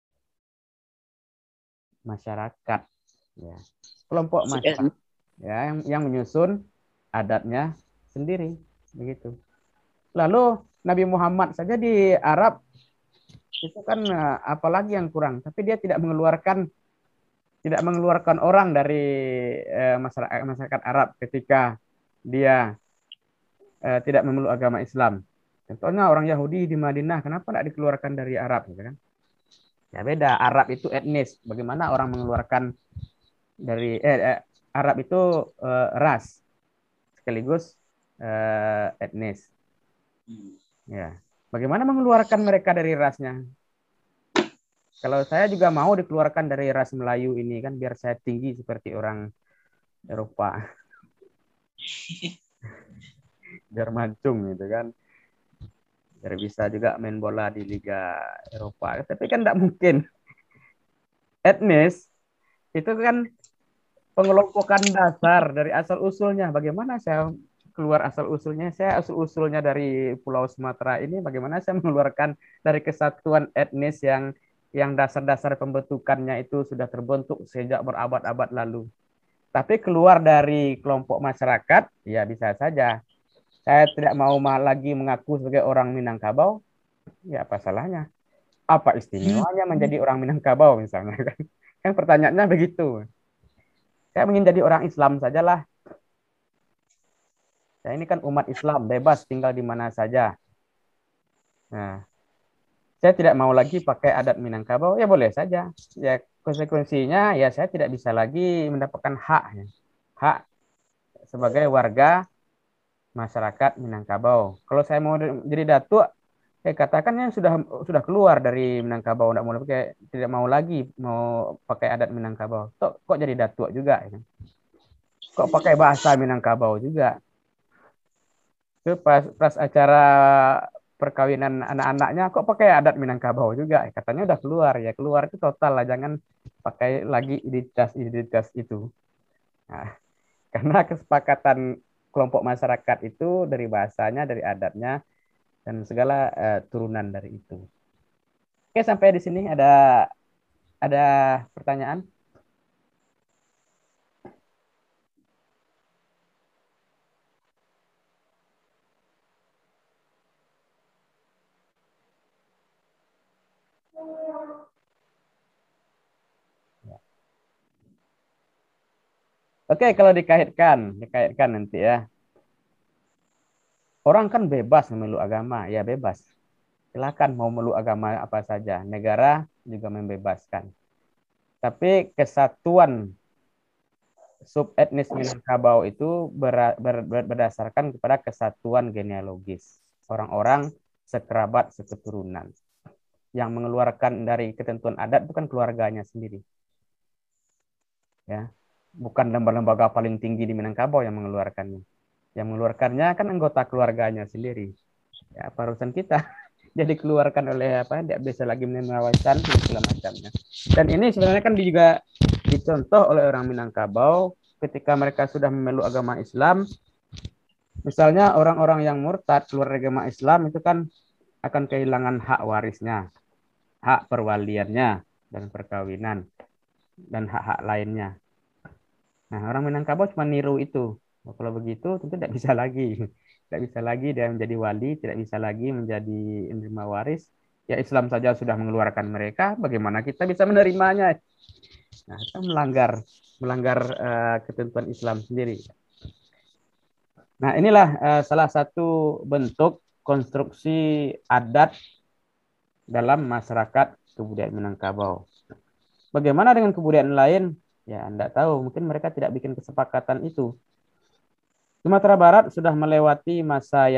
masyarakat, ya. Kelompok masyarakat, ya, yang menyusun adatnya sendiri, begitu. Lalu Nabi Muhammad saja di Arab itu kan apalagi yang kurang, tapi dia tidak mengeluarkan orang dari masyarakat Arab ketika dia tidak memeluk agama Islam. Contohnya orang Yahudi di Madinah, kenapa tidak dikeluarkan dari Arab, gitu kan? Ya beda. Arab itu etnis. Bagaimana orang mengeluarkan dari Arab itu ras sekaligus etnis. Ya. Bagaimana mengeluarkan mereka dari rasnya? Kalau saya juga mau dikeluarkan dari ras Melayu ini kan biar saya tinggi seperti orang Eropa. Biar mancung gitu kan. Biar bisa juga main bola di Liga Eropa. Tapi kan tidak mungkin. Etnis itu kan pengelompokan dasar dari asal usulnya. Bagaimana saya keluar asal usulnya? Saya asal usulnya dari Pulau Sumatera ini. Bagaimana saya mengeluarkan dari kesatuan etnis yang dasar-dasar pembentukannya itu sudah terbentuk sejak berabad-abad lalu. Tapi keluar dari kelompok masyarakat, ya bisa saja. Saya tidak mau lagi mengaku sebagai orang Minangkabau, ya apa salahnya? Apa istimewanya menjadi orang Minangkabau misalnya kan? Kan pertanyaannya begitu. Saya ingin jadi orang Islam sajalah. Saya ini kan umat Islam, bebas tinggal di mana saja. Nah, saya tidak mau lagi pakai adat Minangkabau, ya boleh saja. Ya konsekuensinya ya saya tidak bisa lagi mendapatkan hak sebagai warga masyarakat Minangkabau. Kalau saya mau jadi datuk, katakannya sudah keluar dari Minangkabau, tidak mau lagi mau pakai adat Minangkabau. Kok jadi datuk juga? Kok pakai bahasa Minangkabau juga? Itu pas acara perkawinan anak-anaknya kok pakai adat Minangkabau juga? Katanya udah keluar, ya keluar itu total lah, jangan pakai lagi identitas itu. Nah, karena kesepakatan kelompok masyarakat itu dari bahasanya, dari adatnya, dan segala turunan dari itu. Oke, sampai di sini ada pertanyaan? Oke, kalau dikaitkan nanti ya. Orang kan bebas memeluk agama, ya bebas. Silakan mau meluk agama apa saja. Negara juga membebaskan. Tapi kesatuan subetnis Minangkabau itu berdasarkan kepada kesatuan genealogis. Orang-orang sekerabat, seketurunan. Yang mengeluarkan dari ketentuan adat bukan keluarganya sendiri. Ya, bukan lembaga paling tinggi di Minangkabau yang mengeluarkannya. Yang mengeluarkannya kan anggota keluarganya sendiri. Ya, apa urusan kita? Jadi dikeluarkan oleh apa? Tidak bisa lagi menerima warisan dan segala macamnya. Dan ini sebenarnya kan juga dicontoh oleh orang Minangkabau ketika mereka sudah memeluk agama Islam. Misalnya orang-orang yang murtad keluar dari agama Islam itu kan akan kehilangan hak warisnya, hak perwaliannya dan perkawinan dan hak-hak lainnya. Nah, orang Minangkabau cuma niru itu. Kalau begitu tentu tidak bisa lagi. Tidak bisa lagi dia menjadi wali, tidak bisa lagi menjadi penerima waris. Ya Islam saja sudah mengeluarkan mereka, bagaimana kita bisa menerimanya? Nah, itu melanggar ketentuan Islam sendiri. Nah, inilah salah satu bentuk konstruksi adat dalam masyarakat kebudayaan Minangkabau. Bagaimana dengan kebudayaan lain? Ya, Anda tahu, mungkin mereka tidak bikin kesepakatan itu. Sumatera Barat sudah melewati masa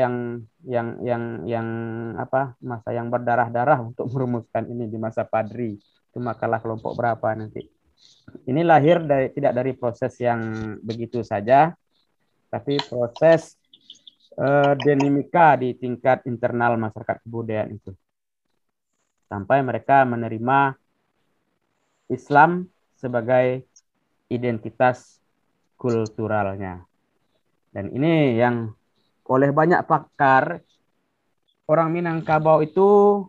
masa yang berdarah-darah untuk merumuskan ini di masa Padri. Itu makalah kelompok berapa nanti. Ini lahir tidak dari proses yang begitu saja, tapi proses dinamika di tingkat internal masyarakat kebudayaan itu. Sampai mereka menerima Islam sebagai identitas kulturalnya. Dan ini yang oleh banyak pakar, orang Minangkabau itu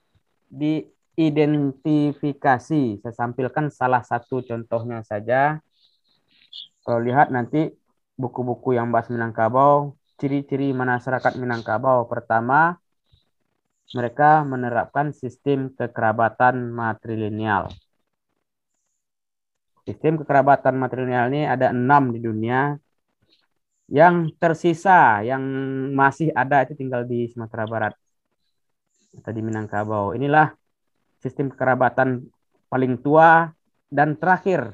diidentifikasi. Saya sampilkan salah satu contohnya saja. Kalau lihat nanti buku-buku yang bahas Minangkabau, ciri-ciri masyarakat Minangkabau. Pertama, mereka menerapkan sistem kekerabatan matrilineal. Sistem kekerabatan matrilineal ini ada 6 di dunia. Yang tersisa, yang masih ada itu tinggal di Sumatera Barat atau di Minangkabau. Inilah sistem kekerabatan paling tua, dan terakhir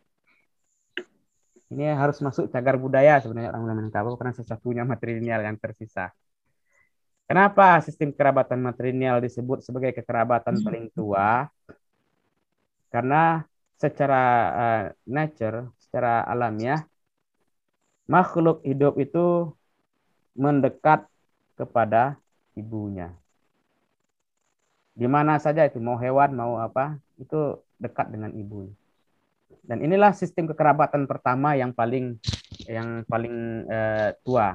ini harus masuk cagar budaya sebenarnya orang Minangkabau karena satu-satunya matrilineal yang tersisa. Kenapa sistem kerabatan matrilineal disebut sebagai kekerabatan paling tua? Karena secara nature, secara alamiah, makhluk hidup itu mendekat kepada ibunya. Di mana saja itu, mau hewan, mau apa, itu dekat dengan ibunya. Dan inilah sistem kekerabatan pertama yang paling tua.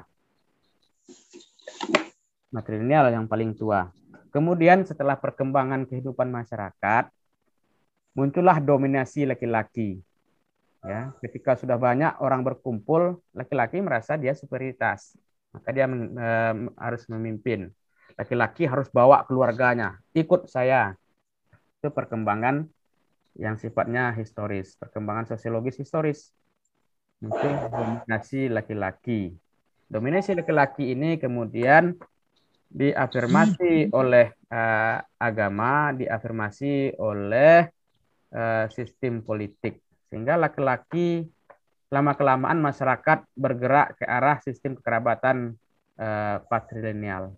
Matrilineal yang paling tua. Kemudian setelah perkembangan kehidupan masyarakat, muncullah dominasi laki-laki. Ya, ketika sudah banyak orang berkumpul, laki-laki merasa dia superioritas. Maka dia harus memimpin. Laki-laki harus bawa keluarganya, ikut saya. Itu perkembangan yang sifatnya historis, perkembangan sosiologis historis. Muncul dominasi laki-laki. Dominasi laki-laki ini kemudian diafirmasi oleh agama, diafirmasi oleh sistem politik. Sehingga laki-laki lama-kelamaan masyarakat bergerak ke arah sistem kekerabatan patrilineal.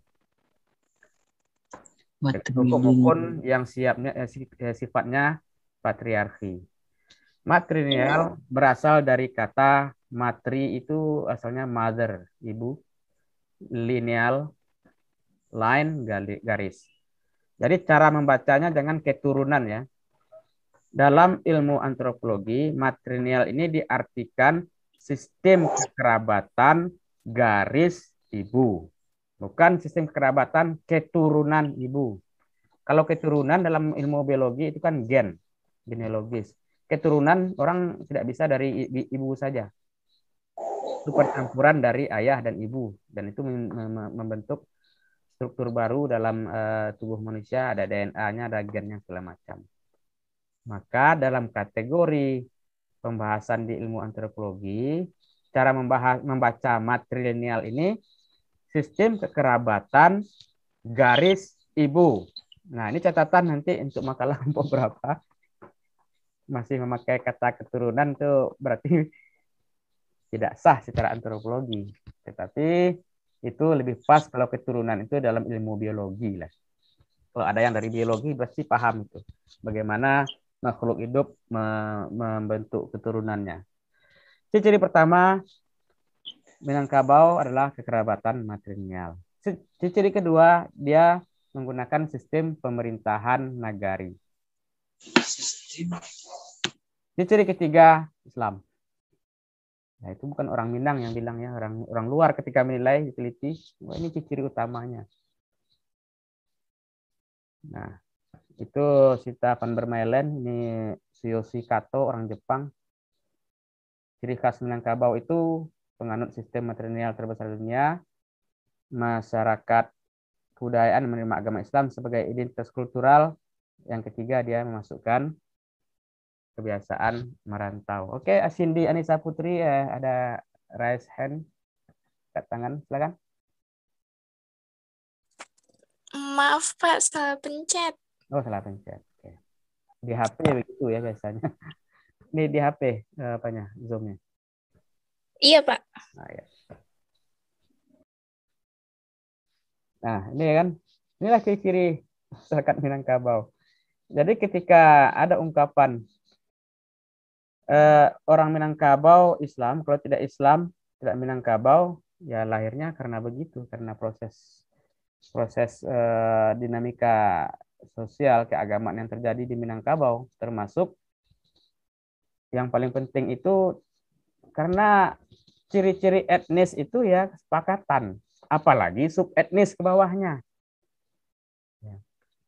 Hukum-hukum yang sifatnya patriarki. Matrilineal berasal dari kata matri, itu asalnya mother, ibu. Lineal, line, garis. Jadi cara membacanya jangan keturunan ya. Dalam ilmu antropologi, matrilineal ini diartikan sistem kekerabatan garis ibu. Bukan sistem kekerabatan keturunan ibu. Kalau keturunan dalam ilmu biologi itu kan gen, genealogis. Keturunan orang tidak bisa dari ibu saja. Itu percampuran dari ayah dan ibu. Dan itu membentuk struktur baru dalam tubuh manusia, ada DNA-nya, ada gennya segala macam. Maka dalam kategori pembahasan di ilmu antropologi, cara membaca matrilineal ini sistem kekerabatan garis ibu. Nah, ini catatan nanti untuk makalah kelompok berapa. Masih memakai kata keturunan itu berarti tidak sah secara antropologi. Tetapi itu lebih pas kalau keturunan itu dalam ilmu biologi lah. Kalau ada yang dari biologi pasti paham itu. Bagaimana makhluk hidup membentuk keturunannya. Ciri pertama Minangkabau adalah kekerabatan matrilineal. Ciri kedua, dia menggunakan sistem pemerintahan nagari. Ciri ketiga, Islam. Nah, itu bukan orang Minang yang bilang ya, orang luar ketika menilai, diteliti, wah ini ciri utamanya. Nah, itu Sita van Bermelen, ini Tsuyoshi Kato, orang Jepang. Ciri khas Minangkabau itu penganut sistem matrilineal terbesar di dunia, masyarakat kebudayaan menerima agama Islam sebagai identitas kultural. Yang ketiga, dia memasukkan kebiasaan merantau. Oke, Cindy Anissa Putri, ada raise hand, angkat tangan, silakan. Maaf Pak, salah pencet. Oh, salah pencet. Oke. Di HP begitu ya biasanya. Ini di HP apanya? Zoom-nya. Iya Pak. Nah, ya. Nah, ini kan, inilah ciri-ciri masyarakat Minangkabau. Jadi ketika ada ungkapan orang Minangkabau Islam, kalau tidak Islam, tidak Minangkabau, ya lahirnya karena begitu, karena proses dinamika sosial keagamaan yang terjadi di Minangkabau, termasuk yang paling penting itu karena ciri-ciri etnis itu ya kesepakatan, apalagi subetnis ke bawahnya. Ya.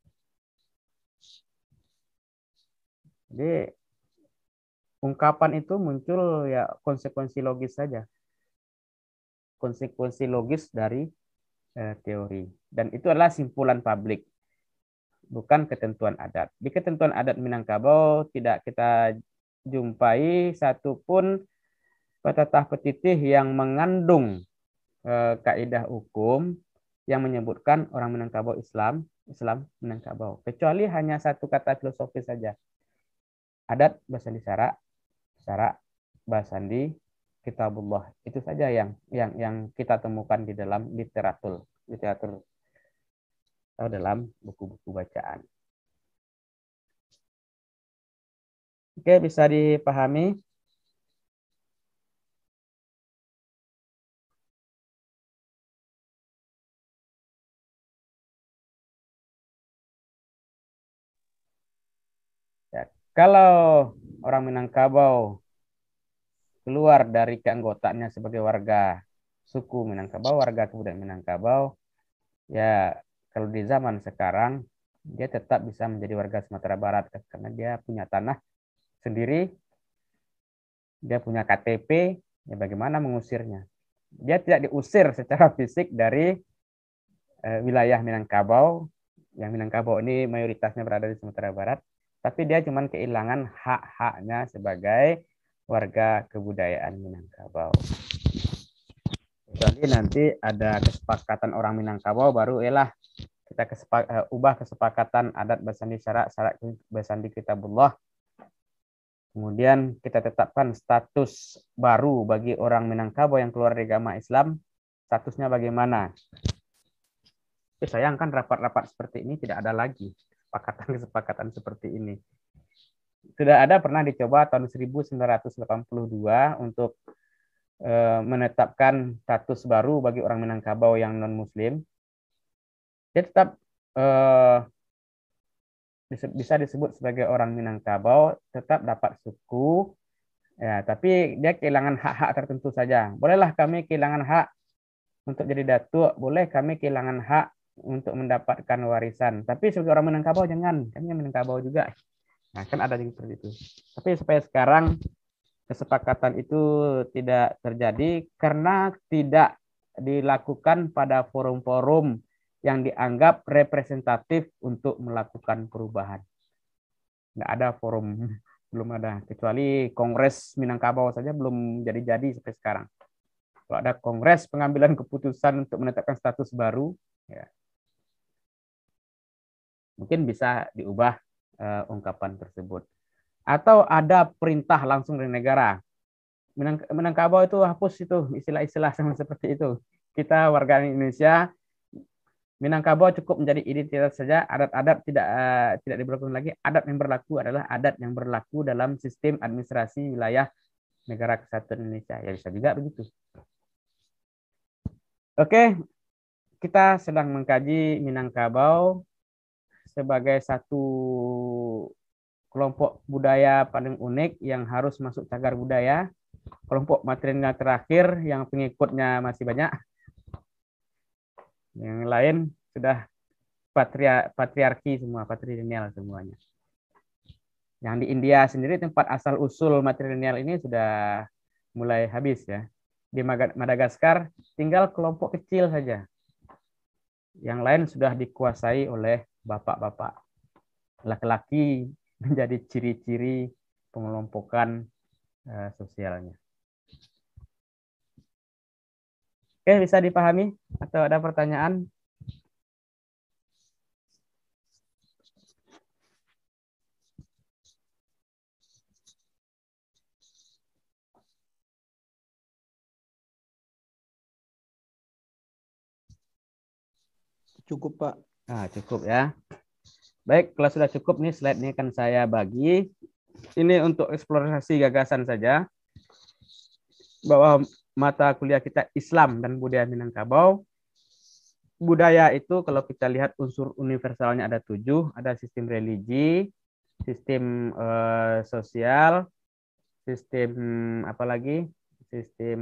Jadi ungkapan itu muncul ya konsekuensi logis saja. Konsekuensi logis dari teori. Dan itu adalah simpulan publik, bukan ketentuan adat. Di ketentuan adat Minangkabau tidak kita jumpai satupun petatah petitih yang mengandung kaidah hukum yang menyebutkan orang Minangkabau Islam Islam Minangkabau, kecuali hanya satu kata filosofis saja. Adat Basandi Syara Basandi Kitabullah. Itu saja yang kita temukan di dalam literatur atau dalam buku-buku bacaan. Oke, bisa dipahami? Ya, kalau orang Minangkabau keluar dari keanggotaannya sebagai warga suku Minangkabau, warga kebudayaan Minangkabau, ya kalau di zaman sekarang dia tetap bisa menjadi warga Sumatera Barat karena dia punya tanah sendiri, dia punya KTP, ya bagaimana mengusirnya? Dia tidak diusir secara fisik dari wilayah Minangkabau, yang Minangkabau ini mayoritasnya berada di Sumatera Barat, tapi dia cuma kehilangan hak-haknya sebagai warga kebudayaan Minangkabau. Kecuali nanti ada kesepakatan orang Minangkabau, baru kita ubah kesepakatan adat Basandi Syara Basandi Kitabullah. Kemudian kita tetapkan status baru bagi orang Minangkabau yang keluar dari agama Islam. Statusnya bagaimana? Tapi sayangkan rapat-rapat seperti ini tidak ada lagi. Kesepakatan seperti ini. Sudah ada pernah dicoba tahun 1982 untuk menetapkan status baru bagi orang Minangkabau yang non-Muslim. Dia tetap bisa disebut sebagai orang Minangkabau, tetap dapat suku, ya, tapi dia kehilangan hak-hak tertentu saja. Bolehlah kami kehilangan hak untuk jadi datuk, boleh kami kehilangan hak untuk mendapatkan warisan. Tapi sebagai orang Minangkabau jangan, kami Minangkabau juga. Nah, kan ada yang seperti itu. Tapi sampai sekarang kesepakatan itu tidak terjadi karena tidak dilakukan pada forum-forum yang dianggap representatif untuk melakukan perubahan. Nggak ada forum, belum ada. Kecuali Kongres Minangkabau saja belum jadi-jadi sampai sekarang. Kalau ada kongres pengambilan keputusan untuk menetapkan status baru, ya, mungkin bisa diubah ungkapan tersebut. Atau ada perintah langsung dari negara. Minangkabau itu hapus itu istilah-istilah seperti itu. Kita warga Indonesia, Minangkabau cukup menjadi identitas saja, adat-adat tidak diberlakukan lagi. Adat yang berlaku adalah adat yang berlaku dalam sistem administrasi wilayah Negara Kesatuan Indonesia. Ya bisa juga begitu. Oke, kita sedang mengkaji Minangkabau sebagai satu kelompok budaya paling unik yang harus masuk cagar budaya. Kelompok matrilineal terakhir yang pengikutnya masih banyak. Yang lain sudah patriarki semua, patrilineal semuanya. Yang di India sendiri tempat asal usul matrilineal ini sudah mulai habis ya. Di Madagaskar tinggal kelompok kecil saja. Yang lain sudah dikuasai oleh bapak-bapak. Laki-laki menjadi ciri-ciri pengelompokan sosialnya. Oke, bisa dipahami atau ada pertanyaan? Cukup, Pak. Nah, cukup ya. Baik, kalau sudah cukup nih slide ini akan saya bagi. Ini untuk eksplorasi gagasan saja. Bahwa mata kuliah kita Islam dan budaya Minangkabau. Budaya itu kalau kita lihat unsur universalnya ada 7. Ada sistem religi, sistem sosial, sistem apa lagi? Sistem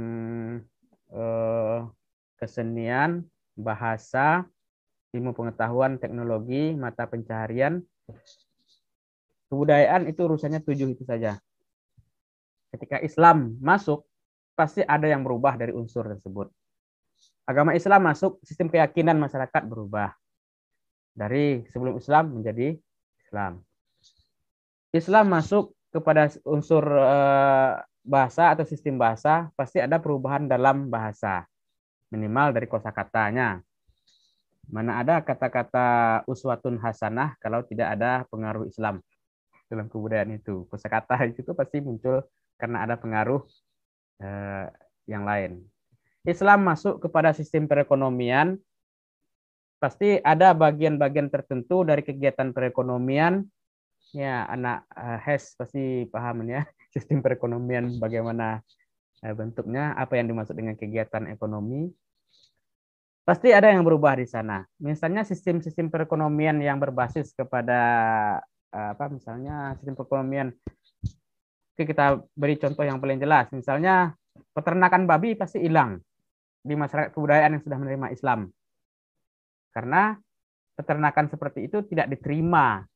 kesenian, bahasa, ilmu pengetahuan, teknologi, mata pencaharian. Kebudayaan itu urusannya 7 itu saja. Ketika Islam masuk, pasti ada yang berubah dari unsur tersebut. Agama Islam masuk, sistem keyakinan masyarakat berubah. Dari sebelum Islam menjadi Islam. Islam masuk kepada unsur bahasa atau sistem bahasa, pasti ada perubahan dalam bahasa. Minimal dari kosakatanya. Mana ada kata-kata uswatun hasanah kalau tidak ada pengaruh Islam dalam kebudayaan itu. Kosakata itu pasti muncul karena ada pengaruh yang lain. Islam masuk kepada sistem perekonomian, pasti ada bagian-bagian tertentu dari kegiatan perekonomian. Ya, anak HES pasti paham ya, sistem perekonomian bagaimana bentuknya, apa yang dimaksud dengan kegiatan ekonomi. Pasti ada yang berubah di sana. Misalnya sistem-sistem perekonomian yang berbasis kepada misalnya sistem perekonomian. Kita beri contoh yang paling jelas. Misalnya peternakan babi pasti hilang di masyarakat kebudayaan yang sudah menerima Islam. Karena peternakan seperti itu tidak diterima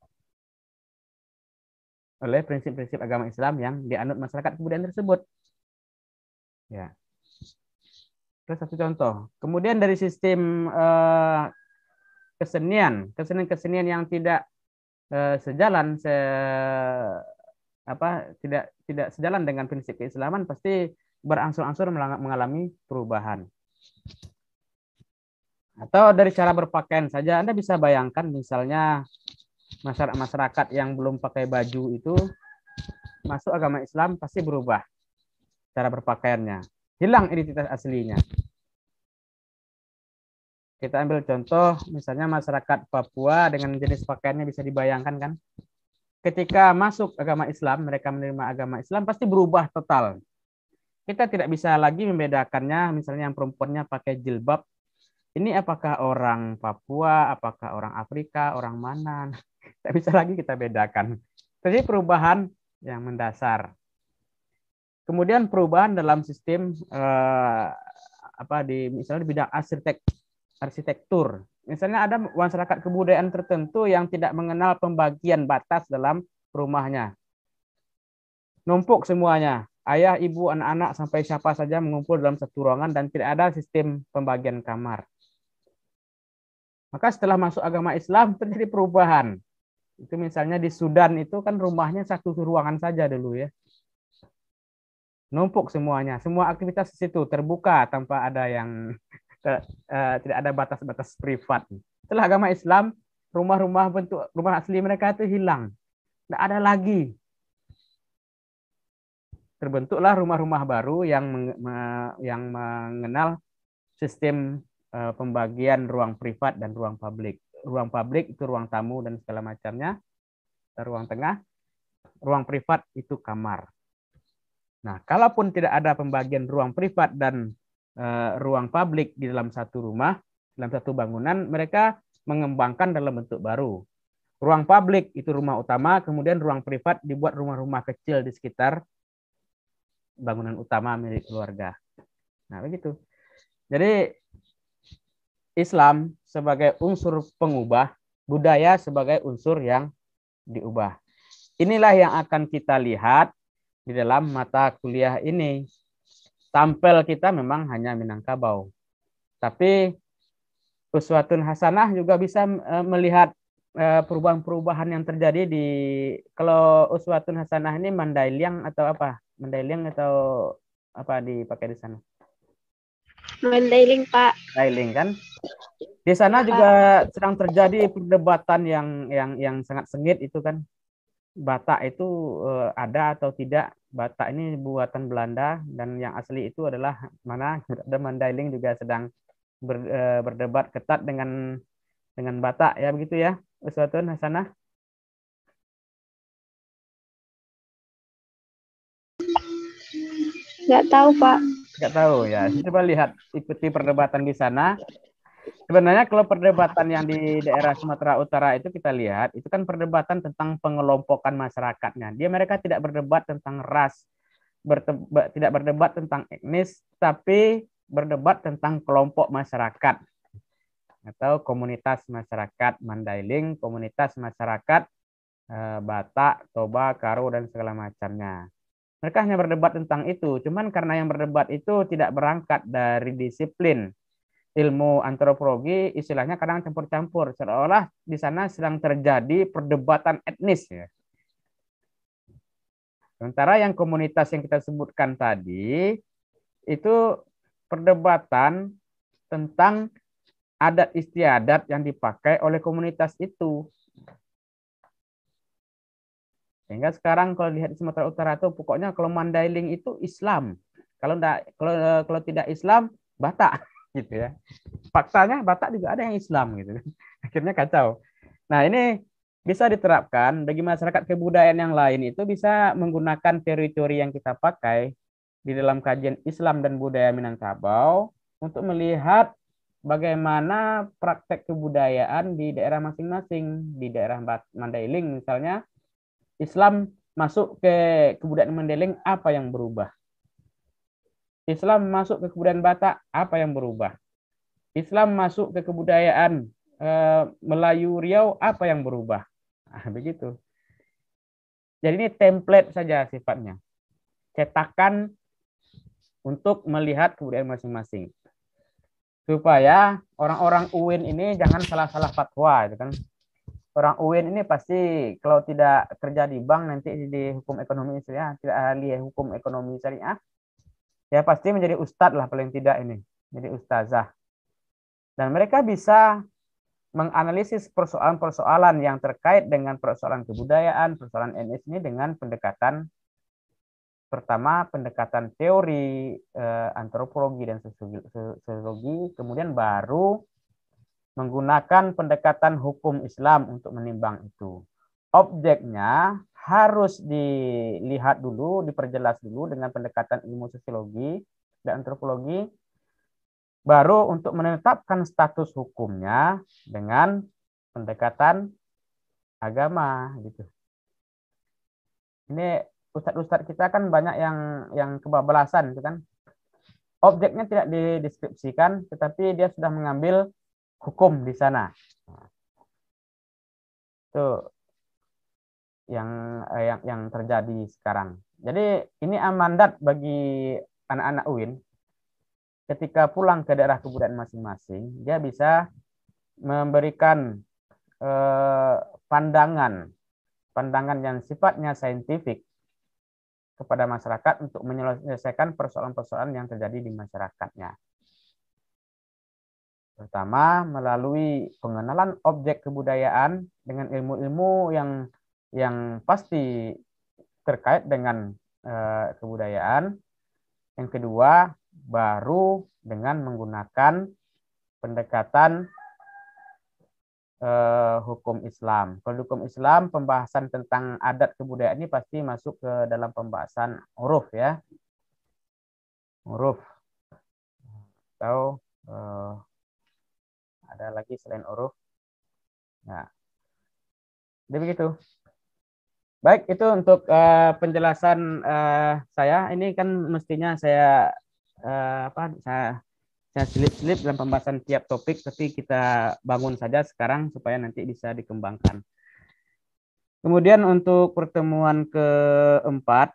oleh prinsip-prinsip agama Islam yang dianut masyarakat kebudayaan tersebut. Ya. Itu satu contoh. Kemudian dari sistem kesenian yang tidak sejalan tidak sejalan dengan prinsip keislaman pasti berangsur-angsur mengalami perubahan. Atau dari cara berpakaian saja Anda bisa bayangkan misalnya masyarakat yang belum pakai baju itu masuk agama Islam pasti berubah cara berpakaiannya. Hilang identitas aslinya. Kita ambil contoh, misalnya masyarakat Papua dengan jenis pakaiannya bisa dibayangkan kan. Ketika masuk agama Islam, mereka menerima agama Islam, pasti berubah total. Kita tidak bisa lagi membedakannya, misalnya yang perempuannya pakai jilbab. Ini apakah orang Papua, apakah orang Afrika, orang mana? Tidak bisa lagi kita bedakan. Jadi perubahan yang mendasar. Kemudian perubahan dalam sistem misalnya di bidang arsitektur. Misalnya ada masyarakat kebudayaan tertentu yang tidak mengenal pembagian batas dalam rumahnya. Numpuk semuanya. Ayah, ibu, anak-anak sampai siapa saja mengumpul dalam satu ruangan dan tidak ada sistem pembagian kamar. Maka setelah masuk agama Islam terjadi perubahan. Itu misalnya di Sudan itu kan rumahnya satu ruangan saja dulu ya. Numpuk semuanya, semua aktivitas di situ terbuka tanpa ada yang tidak ada batas-batas privat. Setelah agama Islam, bentuk rumah asli mereka itu hilang, tidak ada lagi. Terbentuklah rumah-rumah baru yang mengenal sistem pembagian ruang privat dan ruang publik. Ruang publik itu ruang tamu dan segala macamnya, ruang tengah, ruang privat itu kamar. Nah, kalaupun tidak ada pembagian ruang privat dan ruang publik di dalam satu rumah, dalam satu bangunan, mereka mengembangkan dalam bentuk baru. Ruang publik itu rumah utama, kemudian ruang privat dibuat rumah-rumah kecil di sekitar bangunan utama milik keluarga. Nah, begitu. Jadi Islam sebagai unsur pengubah, budaya sebagai unsur yang diubah. Inilah yang akan kita lihat di dalam mata kuliah ini. Tampil kita memang hanya Minangkabau. Tapi uswatun hasanah juga bisa melihat perubahan-perubahan yang terjadi di, kalau uswatun hasanah ini Mandailing atau apa? Mandailing atau apa dipakai di sana? Mandailing, Pak. Mandailing kan? Di sana juga sedang terjadi perdebatan yang sangat sengit itu kan. Batak itu ada atau tidak. Batak ini buatan Belanda dan yang asli itu adalah mana? Ada Mandailing juga sedang berdebat ketat dengan Batak ya, begitu ya uswatun hasanah. Nggak tahu, Pak. Nggak tahu ya. Coba lihat, ikuti perdebatan di sana. Sebenarnya kalau perdebatan yang di daerah Sumatera Utara itu kita lihat, itu kan perdebatan tentang pengelompokan masyarakatnya. Mereka tidak berdebat tentang ras, tidak berdebat tentang etnis, tapi berdebat tentang kelompok masyarakat atau komunitas masyarakat Mandailing, komunitas masyarakat Batak, Toba, Karo, dan segala macamnya. Mereka hanya berdebat tentang itu, cuman karena yang berdebat itu tidak berangkat dari disiplin ilmu antropologi, istilahnya kadang campur-campur, seolah di sana sedang terjadi perdebatan etnis ya. Sementara yang komunitas yang kita sebutkan tadi itu perdebatan tentang adat istiadat yang dipakai oleh komunitas itu. Sehingga sekarang kalau lihat di Sumatera Utara itu pokoknya kalau Mandailing itu Islam. Kalau tidak Islam, Batak gitu ya. Faktanya Batak juga ada yang Islam gitu. Akhirnya kacau. Nah, ini bisa diterapkan bagi masyarakat kebudayaan yang lain, itu bisa menggunakan teori-teori yang kita pakai di dalam kajian Islam dan budaya Minangkabau untuk melihat bagaimana praktek kebudayaan di daerah masing-masing. Di daerah Mandailing misalnya, Islam masuk ke kebudayaan Mandailing, apa yang berubah? Islam masuk ke kebudayaan Batak, apa yang berubah? Islam masuk ke kebudayaan Melayu Riau, apa yang berubah? Nah, begitu. Jadi ini template saja sifatnya. Cetakan untuk melihat kebudayaan masing-masing. Supaya orang-orang UIN ini jangan salah-salah fatwa, gitu kan. Orang UIN ini pasti kalau tidak kerja di bank nanti di hukum ekonomi syariah, tidak ahli hukum ekonomi syariah, ya pasti menjadi ustadz lah paling tidak ini, jadi ustazah. Dan mereka bisa menganalisis persoalan-persoalan yang terkait dengan persoalan kebudayaan, persoalan NS ini dengan pendekatan pertama, pendekatan teori antropologi dan sosiologi, kemudian baru menggunakan pendekatan hukum Islam untuk menimbang itu. Objeknya harus dilihat dulu, diperjelas dulu dengan pendekatan ilmu sosiologi dan antropologi, baru untuk menetapkan status hukumnya dengan pendekatan agama gitu. Ini ustadz-ustadz kita kan banyak yang kebablasan gitu kan. Objeknya tidak dideskripsikan, tetapi dia sudah mengambil hukum di sana. Itu yang terjadi sekarang. Jadi ini mandat bagi anak-anak UIN. Ketika pulang ke daerah kebudayaan masing-masing, dia bisa memberikan pandangan yang sifatnya saintifik kepada masyarakat untuk menyelesaikan persoalan-persoalan yang terjadi di masyarakatnya. Terutama melalui pengenalan objek kebudayaan dengan ilmu-ilmu yang pasti terkait dengan kebudayaan. Yang kedua, baru dengan menggunakan pendekatan hukum Islam. Kalau hukum Islam, pembahasan tentang adat kebudayaan ini pasti masuk ke dalam pembahasan uruf ya. Uruf. Atau ada lagi selain uruf. Nah, jadi begitu. Baik, itu untuk penjelasan saya. Ini kan mestinya saya selip-selip dalam pembahasan tiap topik, tapi kita bangun saja sekarang supaya nanti bisa dikembangkan. Kemudian untuk pertemuan keempat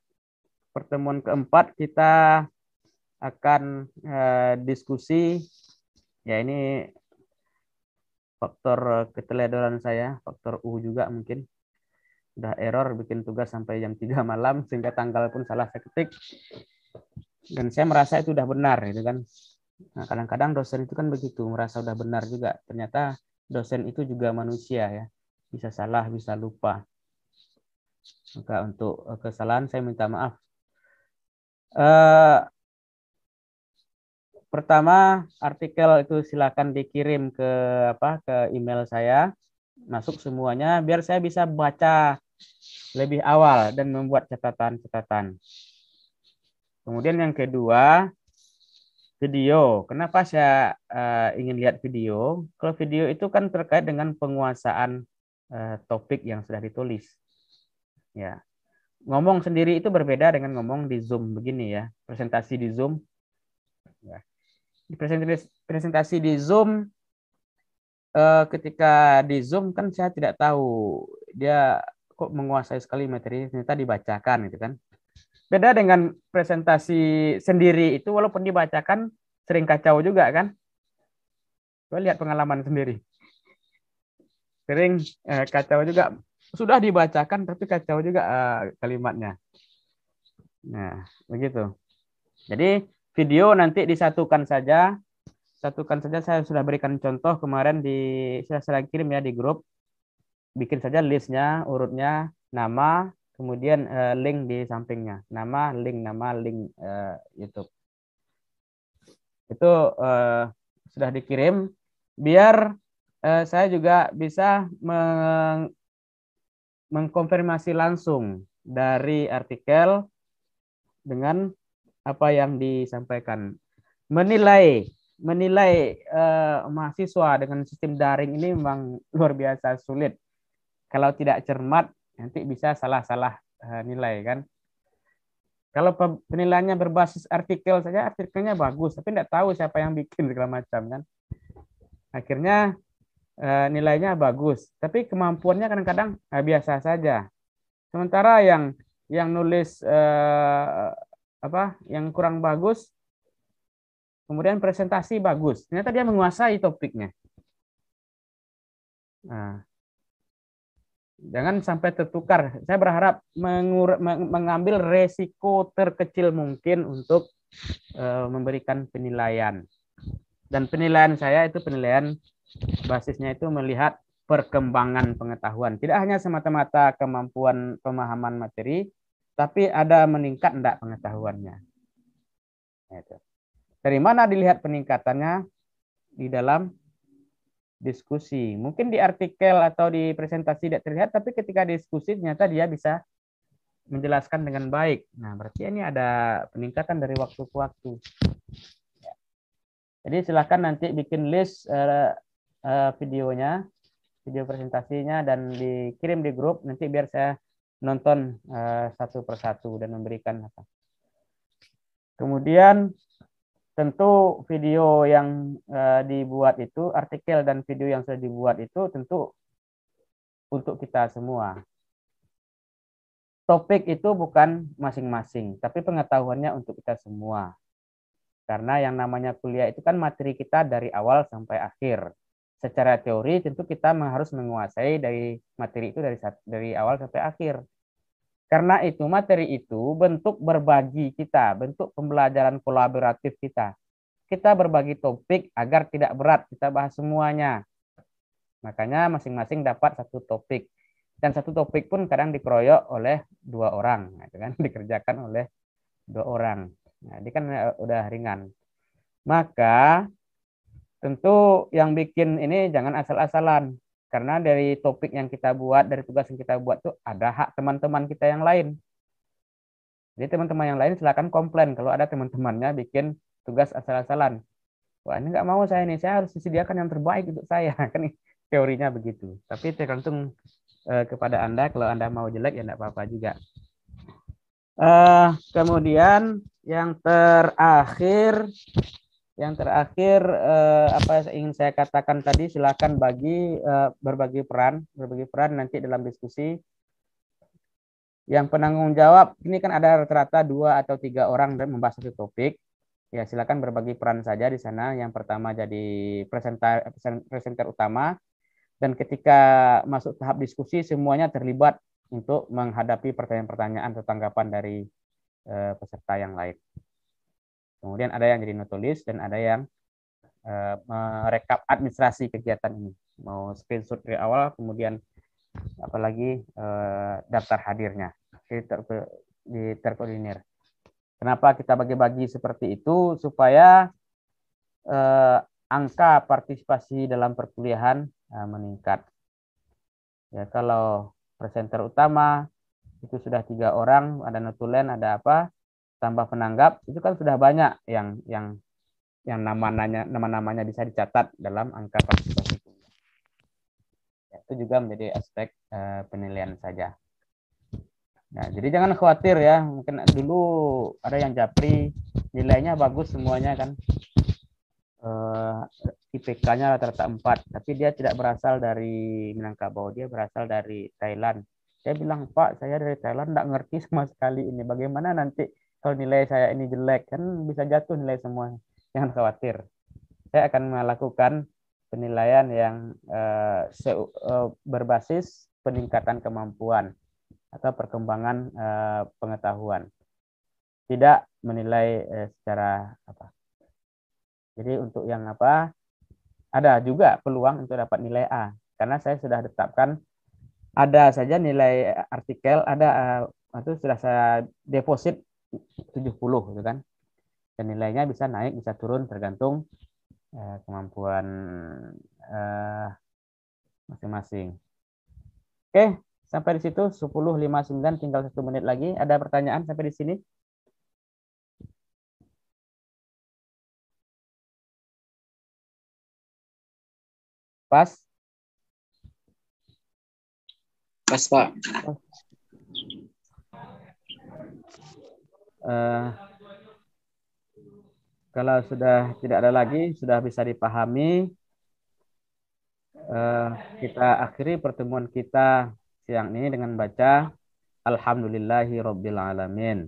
kita akan diskusi, ya ini faktor keteledoran saya, faktor U juga mungkin. Udah error bikin tugas sampai jam 3 malam sehingga tanggal pun salah saya ketik. Dan saya merasa itu udah benar gitu kan. Nah, kadang-kadang dosen itu kan begitu, merasa udah benar juga. Ternyata dosen itu juga manusia ya. Bisa salah, bisa lupa. Maka untuk kesalahan saya minta maaf. Pertama, artikel itu silakan dikirim ke email saya. Masuk semuanya biar saya bisa baca lebih awal dan membuat catatan-catatan. Kemudian yang kedua, video. Kenapa saya ingin lihat video? Kalau video itu kan terkait dengan penguasaan topik yang sudah ditulis. Ya, ngomong sendiri itu berbeda dengan ngomong di Zoom begini ya. Presentasi di Zoom. Ya. Di presentasi di Zoom, ketika di Zoom kan saya tidak tahu dia kok menguasai sekali materi, ternyata dibacakan gitu kan. Beda dengan presentasi sendiri itu, walaupun dibacakan sering kacau juga kan. Gue lihat pengalaman sendiri. Sering kacau juga. Sudah dibacakan tapi kacau juga kalimatnya. Nah, begitu. Jadi video nanti disatukan saja. satukan saja, saya sudah berikan contoh kemarin saya kirim ya di grup. Bikin saja listnya, urutnya, nama, kemudian link di sampingnya. Nama, link YouTube. Itu sudah dikirim. Biar saya juga bisa mengkonfirmasi langsung dari artikel dengan apa yang disampaikan. Menilai mahasiswa dengan sistem daring ini memang luar biasa sulit. Kalau tidak cermat nanti bisa salah-salah nilai kan. Kalau penilaiannya berbasis artikel saja, artikelnya bagus, tapi tidak tahu siapa yang bikin segala macam kan. Akhirnya nilainya bagus, tapi kemampuannya kadang-kadang biasa saja. Sementara yang nulis yang kurang bagus, kemudian presentasi bagus, ternyata dia menguasai topiknya. Nah, jangan sampai tertukar. Saya berharap mengambil resiko terkecil mungkin untuk memberikan penilaian. Dan penilaian saya itu penilaian basisnya itu melihat perkembangan pengetahuan. Tidak hanya semata-mata kemampuan pemahaman materi, tapi ada meningkat enggak pengetahuannya. Itu. Dari mana dilihat peningkatannya? Di dalam diskusi. Mungkin di artikel atau di presentasi tidak terlihat, tapi ketika diskusi ternyata dia bisa menjelaskan dengan baik. Nah, berarti ini ada peningkatan dari waktu ke waktu. Jadi silakan nanti bikin list videonya, video presentasinya, dan dikirim di grup. Nanti biar saya nonton satu persatu dan memberikan apa. Kemudian tentu video yang dibuat itu, artikel dan video yang sudah dibuat itu tentu untuk kita semua. Topik itu bukan masing-masing, tapi pengetahuannya untuk kita semua. Karena yang namanya kuliah itu kan materi kita dari awal sampai akhir. Secara teori tentu kita harus menguasai dari materi itu dari awal sampai akhir. Karena itu materi itu bentuk berbagi kita, bentuk pembelajaran kolaboratif kita. Kita berbagi topik agar tidak berat, kita bahas semuanya. Makanya masing-masing dapat satu topik. Dan satu topik pun kadang dikeroyok oleh 2 orang, gitu kan? Dikerjakan oleh 2 orang. Nah, ini kan udah ringan. Maka tentu yang bikin ini jangan asal-asalan. Karena dari topik yang kita buat, dari tugas yang kita buat tuh ada hak teman-teman kita yang lain. Jadi teman-teman yang lain silakan komplain kalau ada teman-temannya bikin tugas asal-asalan. Wah, ini nggak mau saya ini, saya harus disediakan yang terbaik untuk saya. Kan teorinya begitu. Tapi tergantung kepada Anda, kalau Anda mau jelek ya enggak apa-apa juga. Kemudian yang terakhir apa yang ingin saya katakan tadi, silakan berbagi peran nanti dalam diskusi. Yang penanggung jawab ini kan ada rata-rata 2 atau 3 orang dan membahas satu topik. Ya, silakan berbagi peran saja di sana. Yang pertama jadi presenter utama, dan ketika masuk tahap diskusi semuanya terlibat untuk menghadapi pertanyaan-pertanyaan atau tanggapan dari peserta yang lain. Kemudian ada yang jadi notulis dan ada yang merekap administrasi kegiatan ini. Mau screenshot dari awal, kemudian apalagi daftar hadirnya. Terkoordinir. Kenapa kita bagi-bagi seperti itu? Supaya angka partisipasi dalam perkuliahan meningkat. Ya, kalau presenter utama itu sudah 3 orang, ada notulen, ada apa, tambah penanggap, itu kan sudah banyak yang nama-namanya bisa dicatat dalam angka partisipasi. Ya, itu juga menjadi aspek penilaian saja. Nah, jadi jangan khawatir ya, mungkin dulu ada yang japri nilainya bagus semuanya kan, IPK-nya rata-rata 4, tapi dia tidak berasal dari Minangkabau, dia berasal dari Thailand. Saya bilang, Pak, saya dari Thailand nggak ngerti sama sekali ini, bagaimana nanti kalau nilai saya ini jelek, kan bisa jatuh nilai semua. Jangan khawatir, saya akan melakukan penilaian yang berbasis peningkatan kemampuan atau perkembangan pengetahuan. Tidak menilai secara Jadi untuk yang apa, ada juga peluang untuk dapat nilai A. Karena saya sudah tetapkan ada saja nilai artikel, ada itu sudah saya deposit 70 gitu kan. Dan nilainya bisa naik, bisa turun tergantung kemampuan masing-masing. Oke, sampai di situ 10.59, tinggal 1 menit lagi. Ada pertanyaan sampai di sini? Pas? Pas, Pak. Kalau sudah tidak ada lagi, sudah bisa dipahami, kita akhiri pertemuan kita siang ini dengan baca Alhamdulillahi Rabbil Alamin.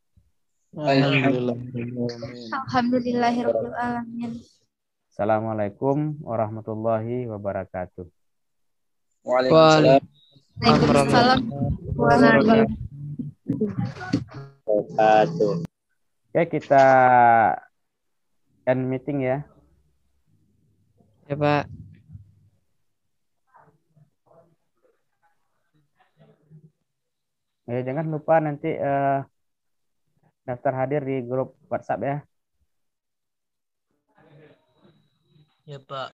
Alhamdulillahirabbil alamin. Assalamualaikum warahmatullahi wabarakatuh. Waalaikumsalam. Waalaikumsalam warahmatullahi wabarakatuh. Oke, kita end meeting ya. Ya, Pak. Jangan lupa nanti daftar hadir di grup WhatsApp ya. Ya, Pak.